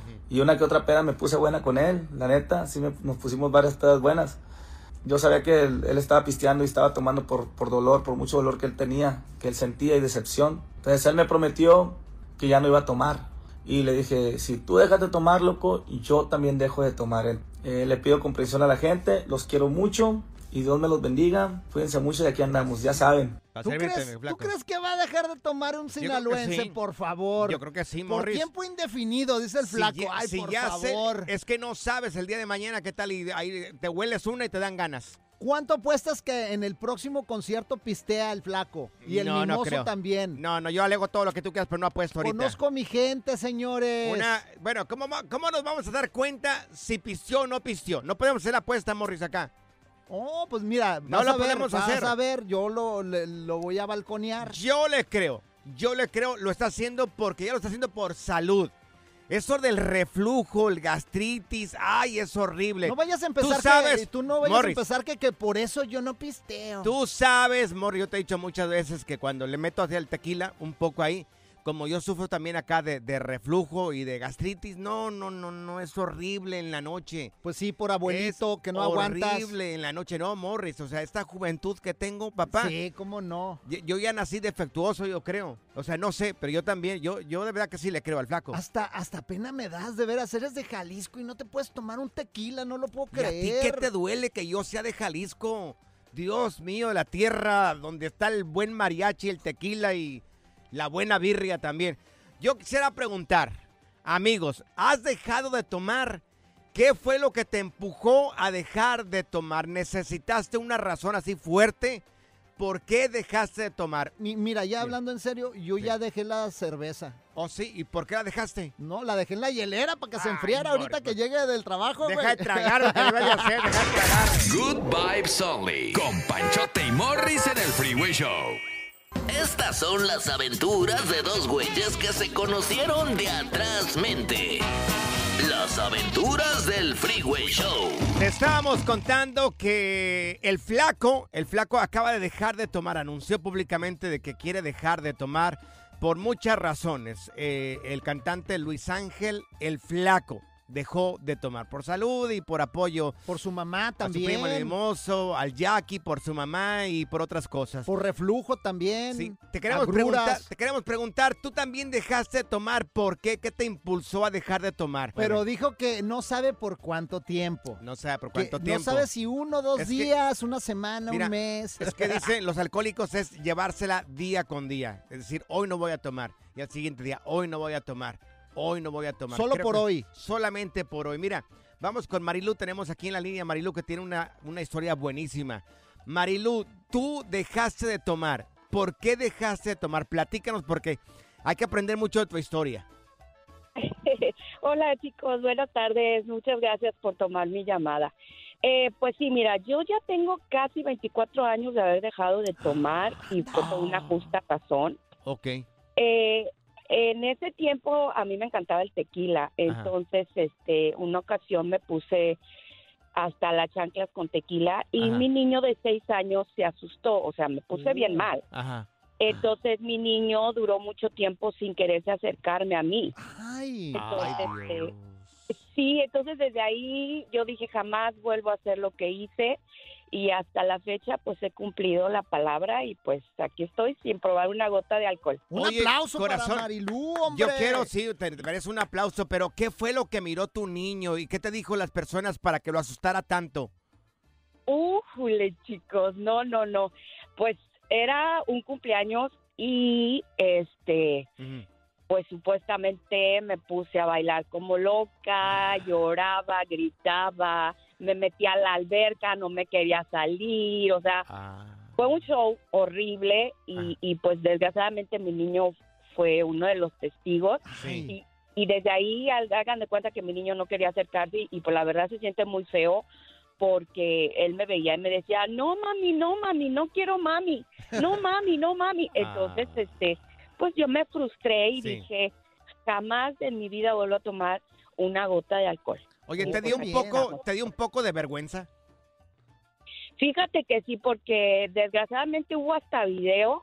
Y una que otra peda me puse buena con él, la neta, sí nos pusimos varias pedas buenas. Yo sabía que él estaba pisteando y estaba tomando por dolor, por mucho dolor que él tenía, que él sentía y decepción. Entonces él me prometió que ya no iba a tomar. Y le dije, si tú dejas de tomar, loco, yo también dejo de tomar. Le pido comprensión a la gente, los quiero mucho y Dios me los bendiga. Cuídense mucho y aquí andamos, ya saben. ¿Tú crees que va a dejar de tomar un sinaloense, sí, por favor? Yo creo que sí, Morris. Por tiempo indefinido, dice el Flaco. Por favor. Es que no sabes el día de mañana qué tal y ahí te hueles una y te dan ganas. ¿Cuánto apuestas que en el próximo concierto pistea el Flaco? Y el Mimoso también. No, yo alego todo lo que tú quieras, pero no apuesto ahorita. Conozco a mi gente, señores. Bueno, ¿cómo nos vamos a dar cuenta si pisteó o no pisteó? No podemos hacer apuesta, Morris, acá. Oh, pues mira, no lo podemos hacer. Vas a ver, yo lo voy a balconear. Yo le creo, lo está haciendo porque ya lo está haciendo por salud. Eso del reflujo, el gastritis, ay, es horrible. No vayas a empezar Morris, a empezar que por eso yo no pisteo. Tú sabes, Morris, yo te he dicho muchas veces que cuando le meto hacia el tequila, un poco ahí, como yo sufro también acá de reflujo y de gastritis, no, es horrible en la noche. Pues sí, por abuelito, es que no aguantas. Es horrible en la noche, no, Morris, o sea, esta juventud que tengo, papá. Sí, cómo no. Yo ya nací defectuoso, yo creo. O sea, no sé, pero yo también, yo de verdad que sí le creo al Flaco. Hasta pena me das, de veras, eres de Jalisco y no te puedes tomar un tequila, no lo puedo creer. ¿Y a ti qué te duele que yo sea de Jalisco? Dios mío, la tierra donde está el buen mariachi, el tequila y la buena birria también. Yo quisiera preguntar, amigos, ¿has dejado de tomar? ¿Qué fue lo que te empujó a dejar de tomar? ¿Necesitaste una razón así fuerte? ¿Por qué dejaste de tomar? Mira, ya hablando en serio, yo ya dejé la cerveza. ¿Oh, sí? ¿Y por qué la dejaste? No, la dejé en la hielera para que se enfriara ahorita que llegue del trabajo, Deja de tragar lo que le vaya a hacer, deja de tragar. Good Vibes Only, con Panchote y Morris en el Freeway Show. Estas son las aventuras de dos güeyes que se conocieron de atrás mente. Las aventuras del Freeway Show. Te estábamos contando que el flaco acaba de dejar de tomar, anunció públicamente de que quiere dejar de tomar por muchas razones. El cantante Luis Ángel, el Flaco, dejó de tomar por salud y por apoyo. Por su mamá también. A su primo Hermoso, al Jackie, por su mamá y por otras cosas. Por reflujo también. Sí. Te queremos preguntar, ¿tú también dejaste de tomar? ¿Por qué? ¿Qué te impulsó a dejar de tomar? Pero dijo que no sabe por cuánto tiempo. No sabe por cuánto tiempo. No sabe si 1 o 2 días, una semana, un mes. Es que dicen los alcohólicos es llevársela día con día. Es decir, hoy no voy a tomar. Y al siguiente día, hoy no voy a tomar. Hoy no voy a tomar. Solo por hoy. Solamente por hoy. Mira, vamos con Marilú. Tenemos aquí en la línea Marilú que tiene una historia buenísima. Marilú, tú dejaste de tomar. ¿Por qué dejaste de tomar? Platícanos porque hay que aprender mucho de tu historia. Hola chicos, buenas tardes. Muchas gracias por tomar mi llamada. Pues sí, mira, yo ya tengo casi 24 años de haber dejado de tomar y fue por una justa razón. Ok. En ese tiempo a mí me encantaba el tequila, entonces una ocasión me puse hasta las chanclas con tequila y mi niño de 6 años se asustó, o sea, me puse bien mal. Entonces mi niño duró mucho tiempo sin quererse acercarme a mí. Entonces, sí, entonces desde ahí yo dije jamás vuelvo a hacer lo que hice. Y hasta la fecha, pues, he cumplido la palabra y, pues, aquí estoy sin probar una gota de alcohol. Un aplauso para Marilú, hombre. Yo quiero, sí, te mereces un aplauso, pero ¿qué fue lo que miró tu niño y qué te dijo las personas para que lo asustara tanto? Ujule, chicos, no. Pues, era un cumpleaños y, pues, supuestamente me puse a bailar como loca, lloraba, gritaba, me metí a la alberca, no me quería salir, o sea, fue un show horrible y pues desgraciadamente mi niño fue uno de los testigos y desde ahí hagan de cuenta que mi niño no quería acercarse y pues la verdad se siente muy feo porque él me veía y me decía, no mami, no quiero mami, no mami, entonces pues yo me frustré y dije, jamás en mi vida vuelvo a tomar una gota de alcohol. Oye, ¿te dio un poco de vergüenza? Fíjate que sí, porque desgraciadamente hubo hasta video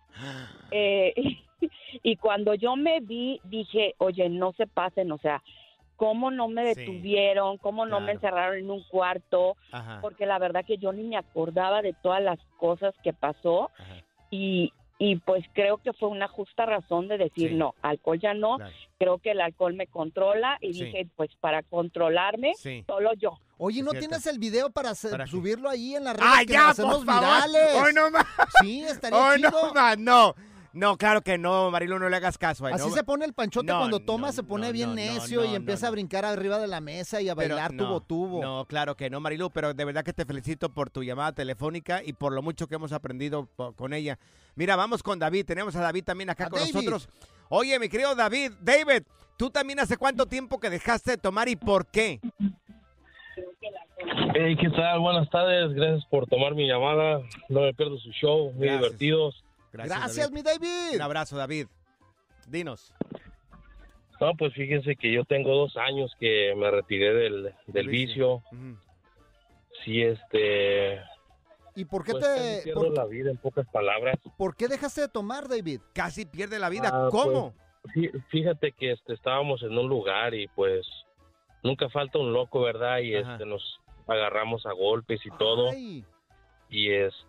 y cuando yo me vi, dije, oye, no se pasen, o sea, ¿cómo no me detuvieron? ¿Cómo no me encerraron en un cuarto? Porque la verdad que yo ni me acordaba de todas las cosas que pasó y pues creo que fue una justa razón de decir, no, alcohol ya no, creo que el alcohol me controla y dije, pues para controlarme, solo yo. Oye, ¿no tienes el video para subirlo ahí en las redes que nos hacemos virales? ¡Hoy no más! Sí, estaría chido. No, claro que no, Marilu, no le hagas caso. Así se pone el Panchote cuando toma, se pone bien necio y empieza a brincar arriba de la mesa y a bailar tubo. No, claro que no, Marilu, pero de verdad que te felicito por tu llamada telefónica y por lo mucho que hemos aprendido con ella. Mira, vamos con David, tenemos a David también acá con nosotros. Oye, mi querido David, ¿tú también hace cuánto tiempo que dejaste de tomar y por qué? Hey, ¿qué tal? Buenas tardes, gracias por tomar mi llamada, no me pierdo su show, muy divertidos. Gracias, mi David. Un abrazo, David. Dinos. No, pues fíjense que yo tengo 2 años que me retiré del vicio. Sí, ¿Y por qué pues pierdo la vida, en pocas palabras? ¿Por qué dejaste de tomar, David? Casi pierde la vida. ¿Cómo? Pues, fíjate que estábamos en un lugar y pues nunca falta un loco, ¿verdad? Y nos agarramos a golpes y todo. Ay. Y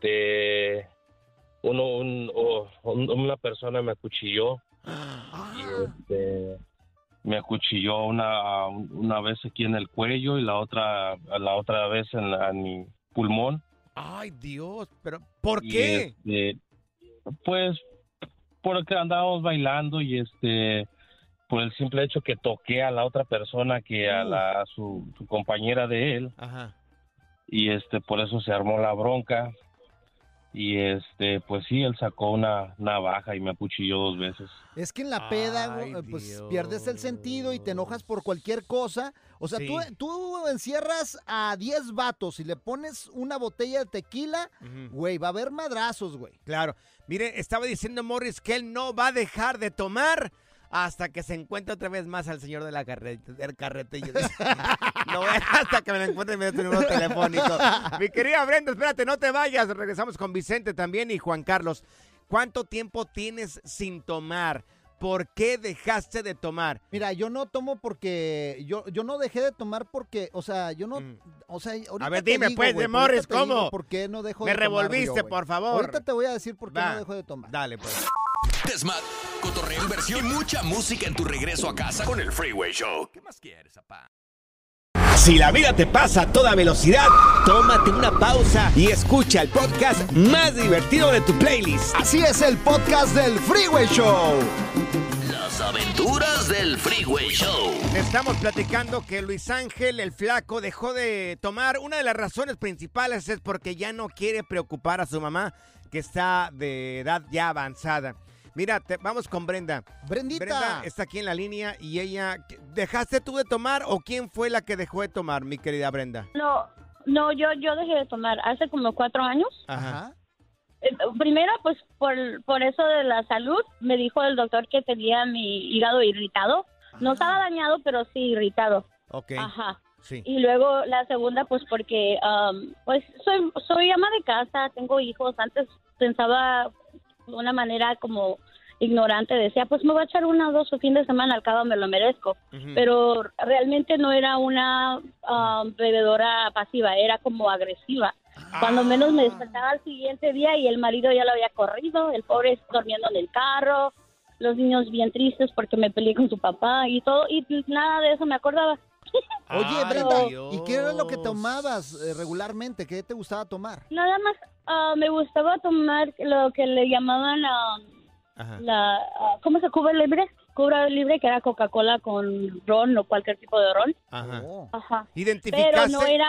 una persona me acuchilló y me acuchilló una vez aquí en el cuello y la otra vez en mi pulmón. Ay, Dios, pero ¿por qué? Pues porque andábamos bailando y por el simple hecho que toqué a la otra persona que a su compañera de él. Y por eso se armó la bronca. Y pues sí, él sacó una navaja y me acuchilló 2 veces. Es que en la peda, pues pierdes el sentido y te enojas por cualquier cosa. O sea, tú encierras a 10 vatos y le pones una botella de tequila, güey, va a haber madrazos, güey. Claro. Mire, estaba diciendo Morris que él no va a dejar de tomar hasta que se encuentre otra vez más al señor de la carretillo. No voy hasta que me lo encuentre y me dé tu número telefónico. Mi querida Brenda, espérate, no te vayas. Regresamos con Vicente también y Juan Carlos. ¿Cuánto tiempo tienes sin tomar? ¿Por qué dejaste de tomar? Mira, yo no tomo porque... Yo no dejé de tomar porque, o sea, yo no... O sea, a ver, dime pues, de Morris, ¿cómo? ¿Por qué no dejo de tomar? Me revolviste, por favor. Ahorita te voy a decir por qué no dejo de tomar. Dale, pues. Desmat, cotorreo, inversión y mucha música en tu regreso a casa con el Freeway Show. ¿Qué más quieres, papá? Si la vida te pasa a toda velocidad, tómate una pausa y escucha el podcast más divertido de tu playlist. Así es el podcast del Freeway Show. Las aventuras del Freeway Show. Estamos platicando que Luis Ángel, el flaco, dejó de tomar. Una de las razones principales es porque ya no quiere preocupar a su mamá, que está de edad ya avanzada. Mira, vamos con Brenda. Brenda está aquí en la línea y ella... ¿Dejaste tú de tomar o quién fue la que dejó de tomar, mi querida Brenda? No, yo dejé de tomar hace como 4 años. Ajá. Primero, pues, por eso de la salud, me dijo el doctor que tenía mi hígado irritado. No estaba dañado, pero sí irritado. Ok. Ajá. Sí. Y luego la segunda, pues, porque, pues, soy ama de casa, tengo hijos. Antes pensaba de una manera como ignorante, decía, pues me voy a echar 1 o 2 fin de semana, al cabo me lo merezco. Pero realmente no era una bebedora pasiva, era como agresiva. Cuando menos me despertaba al siguiente día y el marido ya lo había corrido, el pobre durmiendo en el carro, los niños bien tristes porque me peleé con su papá y todo, y nada de eso me acordaba. Oye, Brenda, ¿y qué era lo que tomabas regularmente? ¿Qué te gustaba tomar? Nada más me gustaba tomar lo que le llamaban ¿cómo se cubre libre? Cubre libre, que era Coca-Cola con ron o cualquier tipo de ron. Ajá. Ajá. ¿Identificaste? Pero no era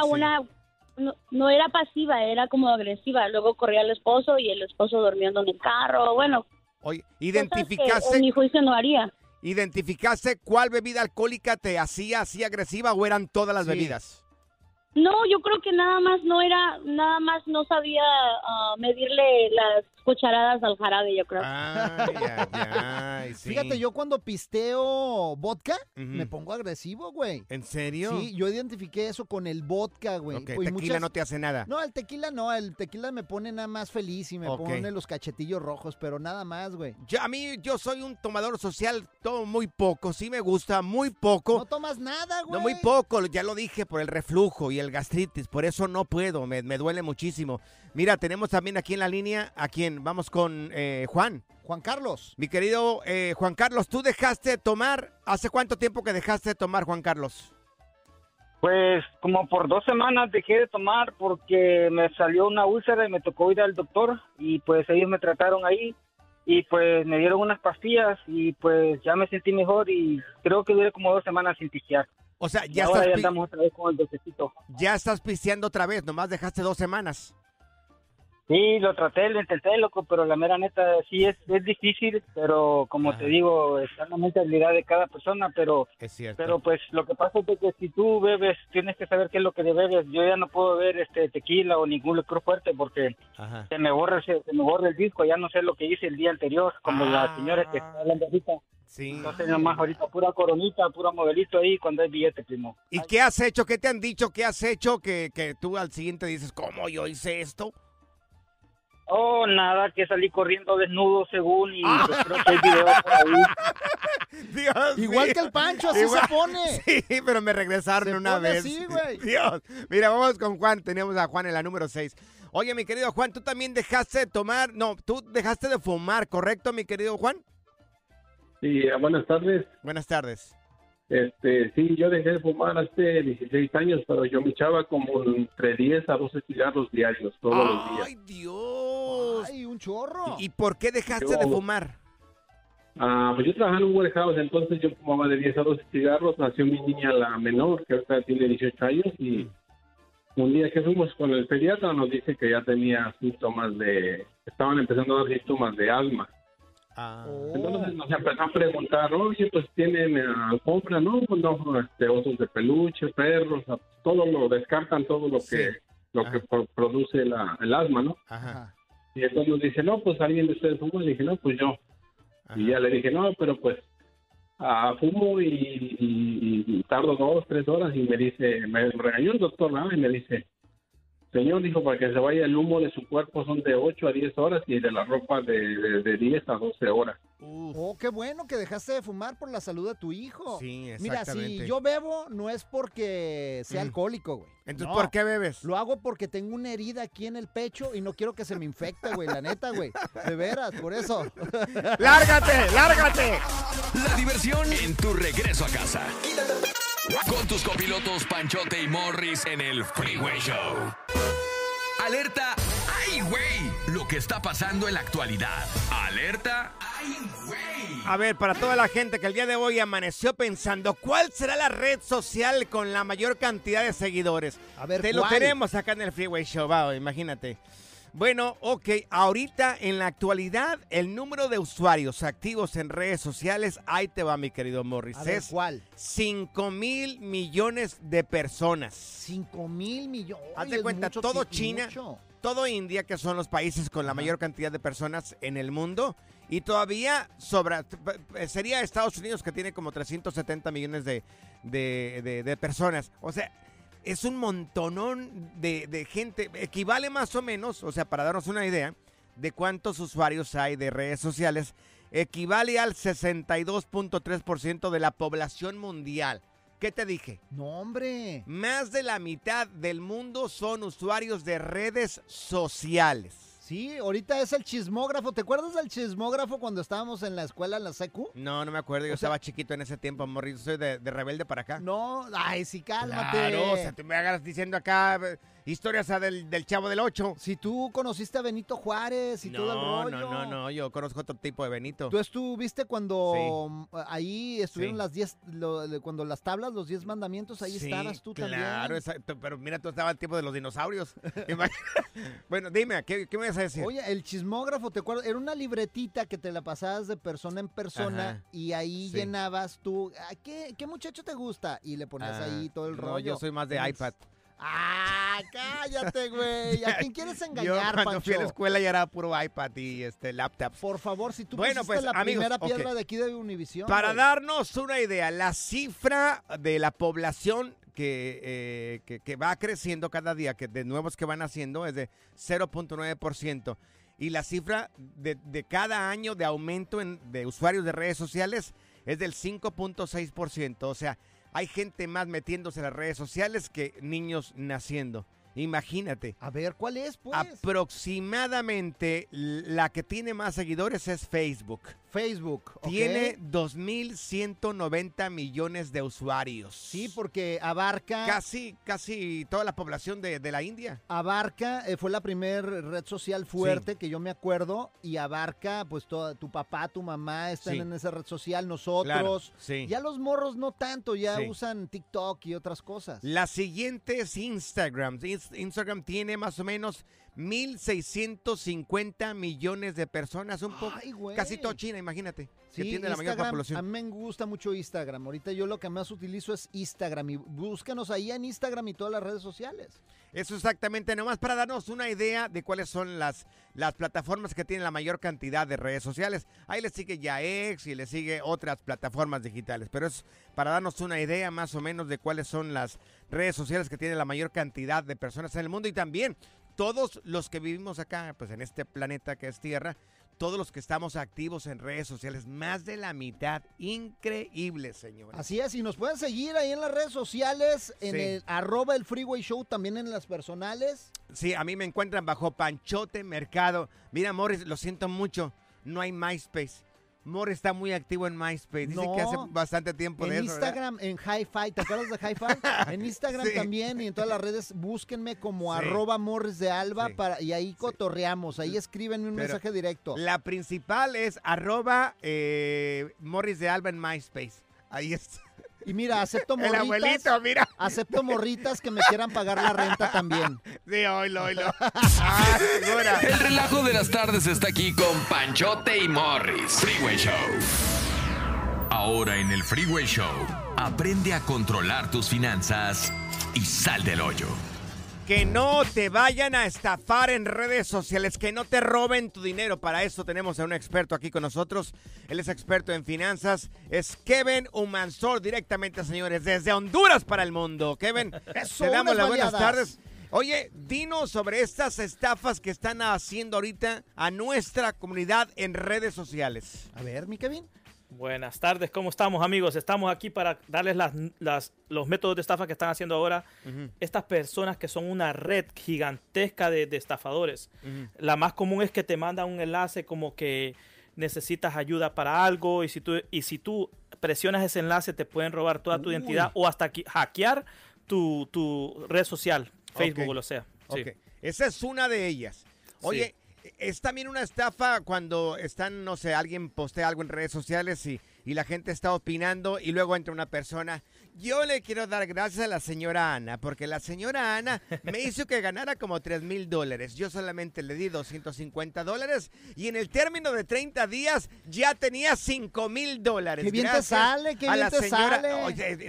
no era pasiva, era como agresiva. Luego corría el esposo y el esposo durmiendo en el carro. Bueno, oye, ¿identificaste? En mi juicio no haría. ¿Identificaste cuál bebida alcohólica te hacía así agresiva o eran todas las bebidas? No, yo creo que nada más no sabía medirle las cucharadas al jarabe, yo creo. Sí. Fíjate, yo cuando pisteo vodka, me pongo agresivo, güey. ¿En serio? Sí, yo identifiqué eso con el vodka, güey. Okay, tequila no te hace nada. No, el tequila me pone nada más feliz y me pone los cachetillos rojos, pero nada más, güey. Yo soy un tomador social, tomo muy poco, sí me gusta, muy poco. No tomas nada, güey. No, muy poco, ya lo dije, por el reflujo y el gastritis, por eso no puedo, me duele muchísimo. Mira, tenemos también aquí en la línea, ¿a quién? Vamos con Juan. Juan Carlos. Mi querido Juan Carlos, ¿tú dejaste de tomar? ¿Hace cuánto tiempo que dejaste de tomar, Juan Carlos? Pues como por 2 semanas dejé de tomar porque me salió una úlcera y me tocó ir al doctor y pues ellos me trataron ahí y pues me dieron unas pastillas y pues ya me sentí mejor y creo que duré como 2 semanas sin pistear. O sea, ahora ya andamos otra vez con el docecito. Ya estás pisteando otra vez, nomás dejaste 2 semanas. Sí, lo intenté, loco, pero la mera neta sí es difícil, pero como te digo, está en la mentalidad de cada persona, pero es cierto. Pero pues lo que pasa es que si tú bebes, tienes que saber qué es lo que bebes. Yo ya no puedo beber tequila o ningún licor fuerte porque se me borra el disco, ya no sé lo que hice el día anterior, como la señora que está hablando ahorita. Sí. Entonces nomás ahorita pura coronita, pura modelito ahí cuando hay billete, primo. ¿Y qué has hecho? ¿Qué te han dicho? ¿Qué has hecho que tú al siguiente dices, ¿cómo yo hice esto? Oh, nada, que salí corriendo desnudo según y pues creo que hay video por ahí. Dios igual mío. Que el Pancho, así se pone. Sí, pero me regresaron una vez. Así, güey. Dios. Mira, vamos con Juan. Tenemos a Juan en la número 6. Oye, mi querido Juan, tú también dejaste de tomar, tú dejaste de fumar, ¿correcto, mi querido Juan? Sí, buenas tardes. Buenas tardes. Sí, yo dejé de fumar hace 16 años, pero yo me echaba como entre 10 a 12 cigarros diarios, todos los días. ¡Ay, Dios! ¡Ay, un chorro! ¿Y por qué dejaste de fumar? Pues yo trabajaba en un warehouse, entonces yo fumaba de 10 a 12 cigarros. Nació mi niña, la menor, que ahorita tiene 18 años, y un día que fuimos con el pediatra nos dice que ya tenía estaban empezando a dar síntomas de asma. Entonces nos empezó a preguntar, oye, pues tienen alfombra, ¿no? Pues no, osos de peluche, perros, todo lo descartan, todo lo que produce el asma, ¿no? Ajá. Y entonces nos dice, no, pues alguien de ustedes fuma. Le dije, no, pues yo. Y ya le dije, no, pero pues fumo y tardo 2-3 horas y me regañó el doctor, ¿no? Y me dice, señor, dijo, para que se vaya el humo de su cuerpo son de 8 a 10 horas y de la ropa de 10 a 12 horas. Oh, qué bueno que dejaste de fumar por la salud de tu hijo. Sí, exactamente. Mira, si yo bebo no es porque sea alcohólico, güey. Entonces, ¿por qué bebes? Lo hago porque tengo una herida aquí en el pecho y no quiero que se me infecte, güey, la neta, güey. De veras, por eso. ¡Lárgate, lárgate! La diversión en tu regreso a casa. Con tus copilotos Panchote y Morris en el Freeway Show. Alerta, ¡ay, güey! Lo que está pasando en la actualidad. Alerta, ¡ay, güey! A ver, para toda la gente que el día de hoy amaneció pensando, ¿cuál será la red social con la mayor cantidad de seguidores? A ver, Te ¿cuál? lo tenemos acá en el Freeway Show, imagínate. Bueno, ok, ahorita en la actualidad el número de usuarios activos en redes sociales, ahí te va mi querido Morris, A ver, es ¿cuál? 5,000 millones de personas. 5,000 millones. Hazte cuenta, mucho, todo sí, China, mucho. todo India, que son los países con la mayor cantidad de personas en el mundo, y todavía sería Estados Unidos, que tiene como 370 millones de personas. O sea, es un montonón de gente. Equivale más o menos, o sea, para darnos una idea de cuántos usuarios hay de redes sociales, equivale al 62.3% de la población mundial. ¿Qué te dije? No, hombre. Más de la mitad del mundo son usuarios de redes sociales. Sí, ahorita es el chismógrafo. ¿Te acuerdas del chismógrafo cuando estábamos en la escuela, en la secu? No, no me acuerdo. Yo estaba chiquito en ese tiempo, Morris. Soy de rebelde para acá. No, ay, sí, cálmate. Claro, o sea, tú me hagas diciendo acá historias del Chavo del Ocho. Si tú conociste a Benito Juárez y todo el rollo. No, yo conozco otro tipo de Benito. ¿Tú estuviste cuando ahí estuvieron las 10, cuando las tablas, los 10 mandamientos, ahí estabas tú también? Claro, exacto, pero mira, tú estabas al tiempo de los dinosaurios. Bueno, dime, ¿qué me vas a decir? Oye, el chismógrafo, ¿te acuerdas? Era una libretita que te la pasabas de persona en persona. Ajá. Y ahí llenabas tú, ¿qué muchacho te gusta? Y le ponías ahí todo el rollo. No, yo soy más de iPad. ¡Ah, cállate, güey! ¿A quién quieres engañar, Yo cuando Pancho? fui a la escuela ya era puro iPad y laptop. Por favor, si tú pusiste pues, la amigos, primera piedra de aquí de Univisión. Para güey. darnos una idea, la cifra de la población que va creciendo cada día, que de nuevos que van haciendo, es de 0.9%. Y la cifra de cada año de aumento de usuarios de redes sociales es del 5.6%. O sea, hay gente más metiéndose en las redes sociales que niños naciendo. Imagínate. A ver, ¿cuál es, pues? Aproximadamente la que tiene más seguidores es Facebook. Facebook, ok. Tiene 2,190 millones de usuarios. Sí, porque abarca... Casi toda la población de la India. Abarca, fue la primera red social fuerte que yo me acuerdo, y abarca, pues, tu papá, tu mamá están en esa red social, nosotros. Claro, ya los morros no tanto, ya usan TikTok y otras cosas. La siguiente es Instagram. Instagram tiene más o menos 1,650 millones de personas, casi toda China, imagínate. Sí, que tiene la mayor población. A mí me gusta mucho Instagram. Ahorita yo lo que más utilizo es Instagram, y búscanos ahí en Instagram y todas las redes sociales. Eso exactamente, nomás para darnos una idea de cuáles son las plataformas que tienen la mayor cantidad de redes sociales. Ahí le sigue X y le sigue otras plataformas digitales, pero es para darnos una idea más o menos de cuáles son las redes sociales que tienen la mayor cantidad de personas en el mundo. Y también todos los que vivimos acá, pues en este planeta que es Tierra, todos los que estamos activos en redes sociales, más de la mitad. Increíble, señores. Así es, y nos pueden seguir ahí en las redes sociales, en el @el Freeway Show, también en las personales. Sí, a mí me encuentran bajo Panchote Mercado. Mira, Morris, lo siento mucho, no hay MySpace. Morris está muy activo en MySpace. Dice que hace bastante tiempo de eso. En Instagram, en Hi-Fi. ¿Te acuerdas de Hi-Fi? En Instagram también y en todas las redes. Búsquenme como @Morris de Alba y ahí cotorreamos. Ahí escríbenme un mensaje directo. La principal es @Morris de Alba en MySpace. Ahí está. Y mira, acepto morritas. El abuelito, mira. Acepto morritas que me quieran pagar la renta también. Sí, oílo. El relajo de las tardes está aquí con Panchote y Morris. Freeway Show. Ahora en el Freeway Show, aprende a controlar tus finanzas y sal del hoyo. Que no te vayan a estafar en redes sociales, que no te roben tu dinero. Para eso tenemos a un experto aquí con nosotros. Él es experto en finanzas. Es Kevin Humansor, directamente, señores, desde Honduras para el mundo. Kevin, te damos las buenas tardes. Oye, dinos sobre estas estafas que están haciendo ahorita a nuestra comunidad en redes sociales. A ver, mi Kevin. Buenas tardes, ¿cómo estamos, amigos? Estamos aquí para darles los métodos de estafa que están haciendo ahora estas personas que son una red gigantesca de estafadores. La más común es que te mandan un enlace como que necesitas ayuda para algo y si tú presionas ese enlace te pueden robar toda tu identidad o hasta hackear tu red social, Facebook o lo sea. Sí. Esa es una de ellas. Oye, es también una estafa cuando no sé, alguien postea algo en redes sociales y la gente está opinando y luego entra una persona. Yo le quiero dar gracias a la señora Ana, porque la señora Ana me hizo que ganara como $3,000. Yo solamente le di $250 y en el término de 30 días ya tenía $5,000. Qué bien te sale, qué bien te sale. Oye,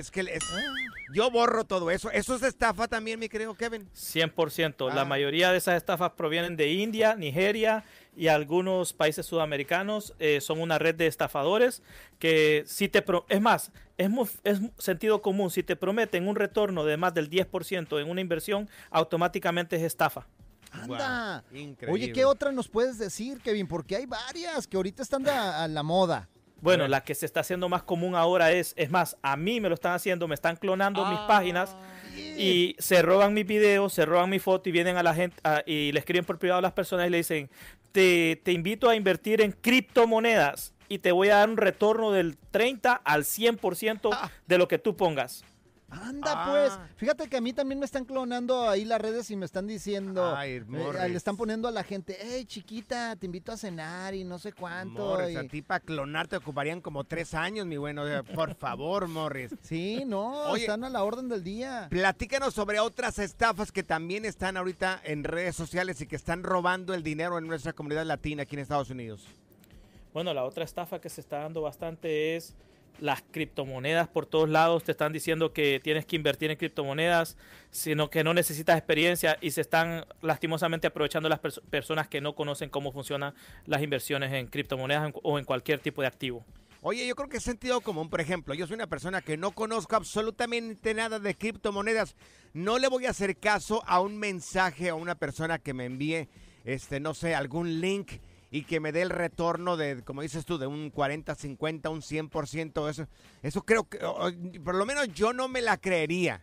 yo borro todo eso. ¿Eso es estafa también, mi querido Kevin? 100%. La mayoría de esas estafas provienen de India, Nigeria y algunos países sudamericanos. Son una red de estafadores que es más, es sentido común. Si te prometen un retorno de más del 10% en una inversión, automáticamente es estafa. Anda. Wow, increíble. Oye, ¿qué otra nos puedes decir, Kevin? Porque hay varias que ahorita están a la moda. Bueno, la que se está haciendo más común ahora es más, a mí me lo están haciendo, me están clonando mis páginas y se roban mis videos, se roban mi foto y vienen a la gente y le escriben por privado a las personas y le dicen, te invito a invertir en criptomonedas y te voy a dar un retorno del 30 al 100% de lo que tú pongas. Anda, pues. Fíjate que a mí también me están clonando ahí las redes y me están diciendo, le están poniendo a la gente, hey, chiquita, te invito a cenar y no sé cuánto. Morris, a ti para clonar te ocuparían como 3 años, mi bueno. Por favor, Morris. Sí, no, están a la orden del día. Platícanos sobre otras estafas que también están ahorita en redes sociales y que están robando el dinero en nuestra comunidad latina aquí en Estados Unidos. Bueno, la otra estafa que se está dando bastante es las criptomonedas. Por todos lados te están diciendo que tienes que invertir en criptomonedas, sino que no necesitas experiencia y se están lastimosamente aprovechando las personas que no conocen cómo funcionan las inversiones en criptomonedas o en cualquier tipo de activo. Oye, yo creo que es sentido común. Por ejemplo, yo soy una persona que no conozco absolutamente nada de criptomonedas. No le voy a hacer caso a un mensaje a una persona que me envíe, no sé, algún link y que me dé el retorno de, como dices tú, de un 40, 50, un 100%. Eso creo que, por lo menos yo no me la creería.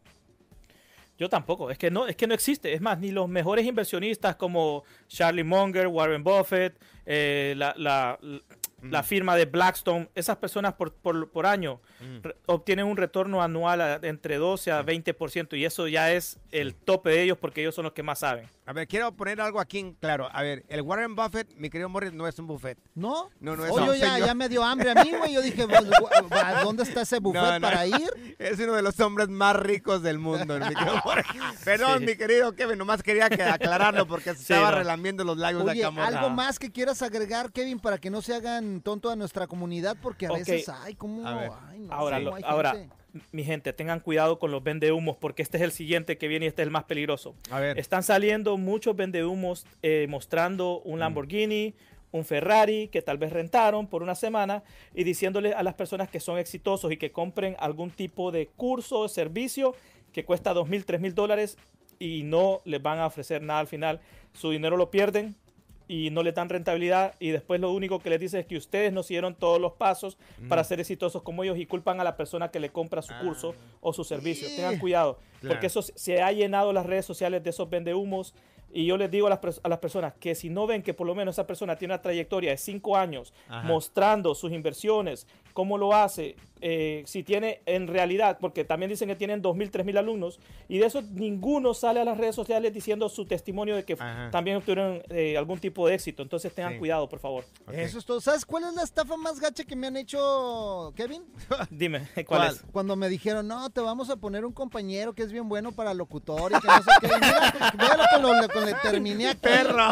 Yo tampoco, es que no existe. Es más, ni los mejores inversionistas como Charlie Munger, Warren Buffett, la firma de Blackstone, esas personas por año obtienen un retorno anual entre 12 a 20% y eso ya es el tope de ellos porque ellos son los que más saben. A ver, quiero poner algo aquí en claro. A ver, el Warren Buffett, mi querido Morris, no es un buffet. ¿No? No es un señor. Ya me dio hambre a mí, güey. Yo dije, ¿dónde está ese buffet para ir? Es uno de los hombres más ricos del mundo, mi querido Morris. Perdón, mi querido Kevin, nomás quería aclararlo porque se estaba relamiendo los labios de acá. ¿Algo más que quieras agregar, Kevin, para que no se hagan tonto a nuestra comunidad? Porque a veces, ahora, mi gente, tengan cuidado con los vendehumos porque este es el siguiente que viene y este es el más peligroso. A ver. Están saliendo muchos vendehumos mostrando un Lamborghini, un Ferrari que tal vez rentaron por una semana y diciéndole a las personas que son exitosos y que compren algún tipo de curso o servicio que cuesta $2,000, $3,000 y no les van a ofrecer nada al final. Su dinero lo pierden y no les dan rentabilidad y después lo único que les dice es que ustedes no siguieron todos los pasos para ser exitosos como ellos y culpan a la persona que le compra su curso o su servicio. Tengan cuidado, porque eso se ha llenado las redes sociales de esos vendehumos y yo les digo a las personas que si no ven que por lo menos esa persona tiene una trayectoria de 5 años mostrando sus inversiones, cómo lo hace, si tiene en realidad, porque también dicen que tienen 2,000, 3,000 alumnos y de esos ninguno sale a las redes sociales diciendo su testimonio de que también obtuvieron algún tipo de éxito. Entonces tengan cuidado, por favor. Eso es todo. ¿Sabes cuál es la estafa más gacha que me han hecho, Kevin? Dime, ¿cuál es? Cuando me dijeron, no, te vamos a poner un compañero que es bien bueno para locutor y que no sé qué. Mira, véalo con le terminé aquí. Perro.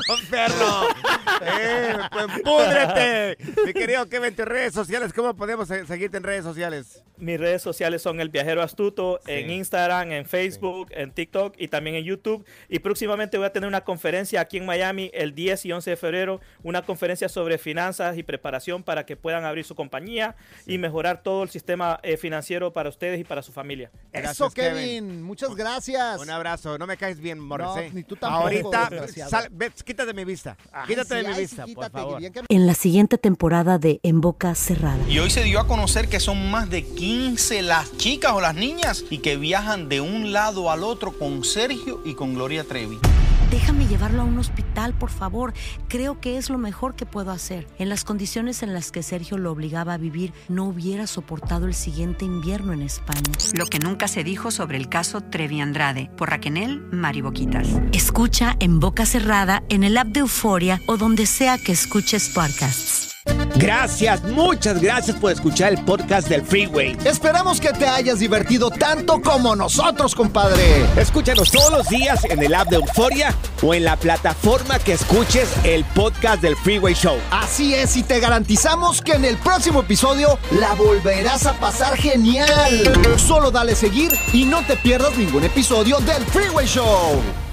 Pues púdrete. Mi querido Kevin, tus redes sociales, ¿cómo podemos seguirte en redes sociales? Mis redes sociales son El Viajero Astuto, en Instagram, en Facebook, en TikTok y también en YouTube. Y próximamente voy a tener una conferencia aquí en Miami el 10 y 11 de febrero, una conferencia sobre finanzas y preparación para que puedan abrir su compañía y mejorar todo el sistema financiero para ustedes y para su familia. Gracias, eso, Kevin. Muchas gracias. Un abrazo. No me caes bien, Morris. No, ni tú tampoco. Ahorita, quítate de mi vista. Quítate de mi vista, por favor. En la siguiente temporada de En Boca Cerrada. Y hoy se dio a conocer que son más de 15 las chicas o las niñas y que viajan de un lado al otro con Sergio y con Gloria Trevi. Déjame llevarlo a un hospital, por favor. Creo que es lo mejor que puedo hacer. En las condiciones en las que Sergio lo obligaba a vivir, no hubiera soportado el siguiente invierno en España. Lo que nunca se dijo sobre el caso Trevi Andrade, por Raquel Mariboquitas. Escucha En Boca Cerrada, en el app de Euforia o donde sea que escuches podcasts. Gracias, muchas gracias por escuchar el podcast del Freeway. Esperamos que te hayas divertido tanto como nosotros, compadre. Escúchanos todos los días en el app de Euforia o en la plataforma que escuches el podcast del Freeway Show. Así es, y te garantizamos que en el próximo episodio la volverás a pasar genial. Solo dale seguir y no te pierdas ningún episodio del Freeway Show.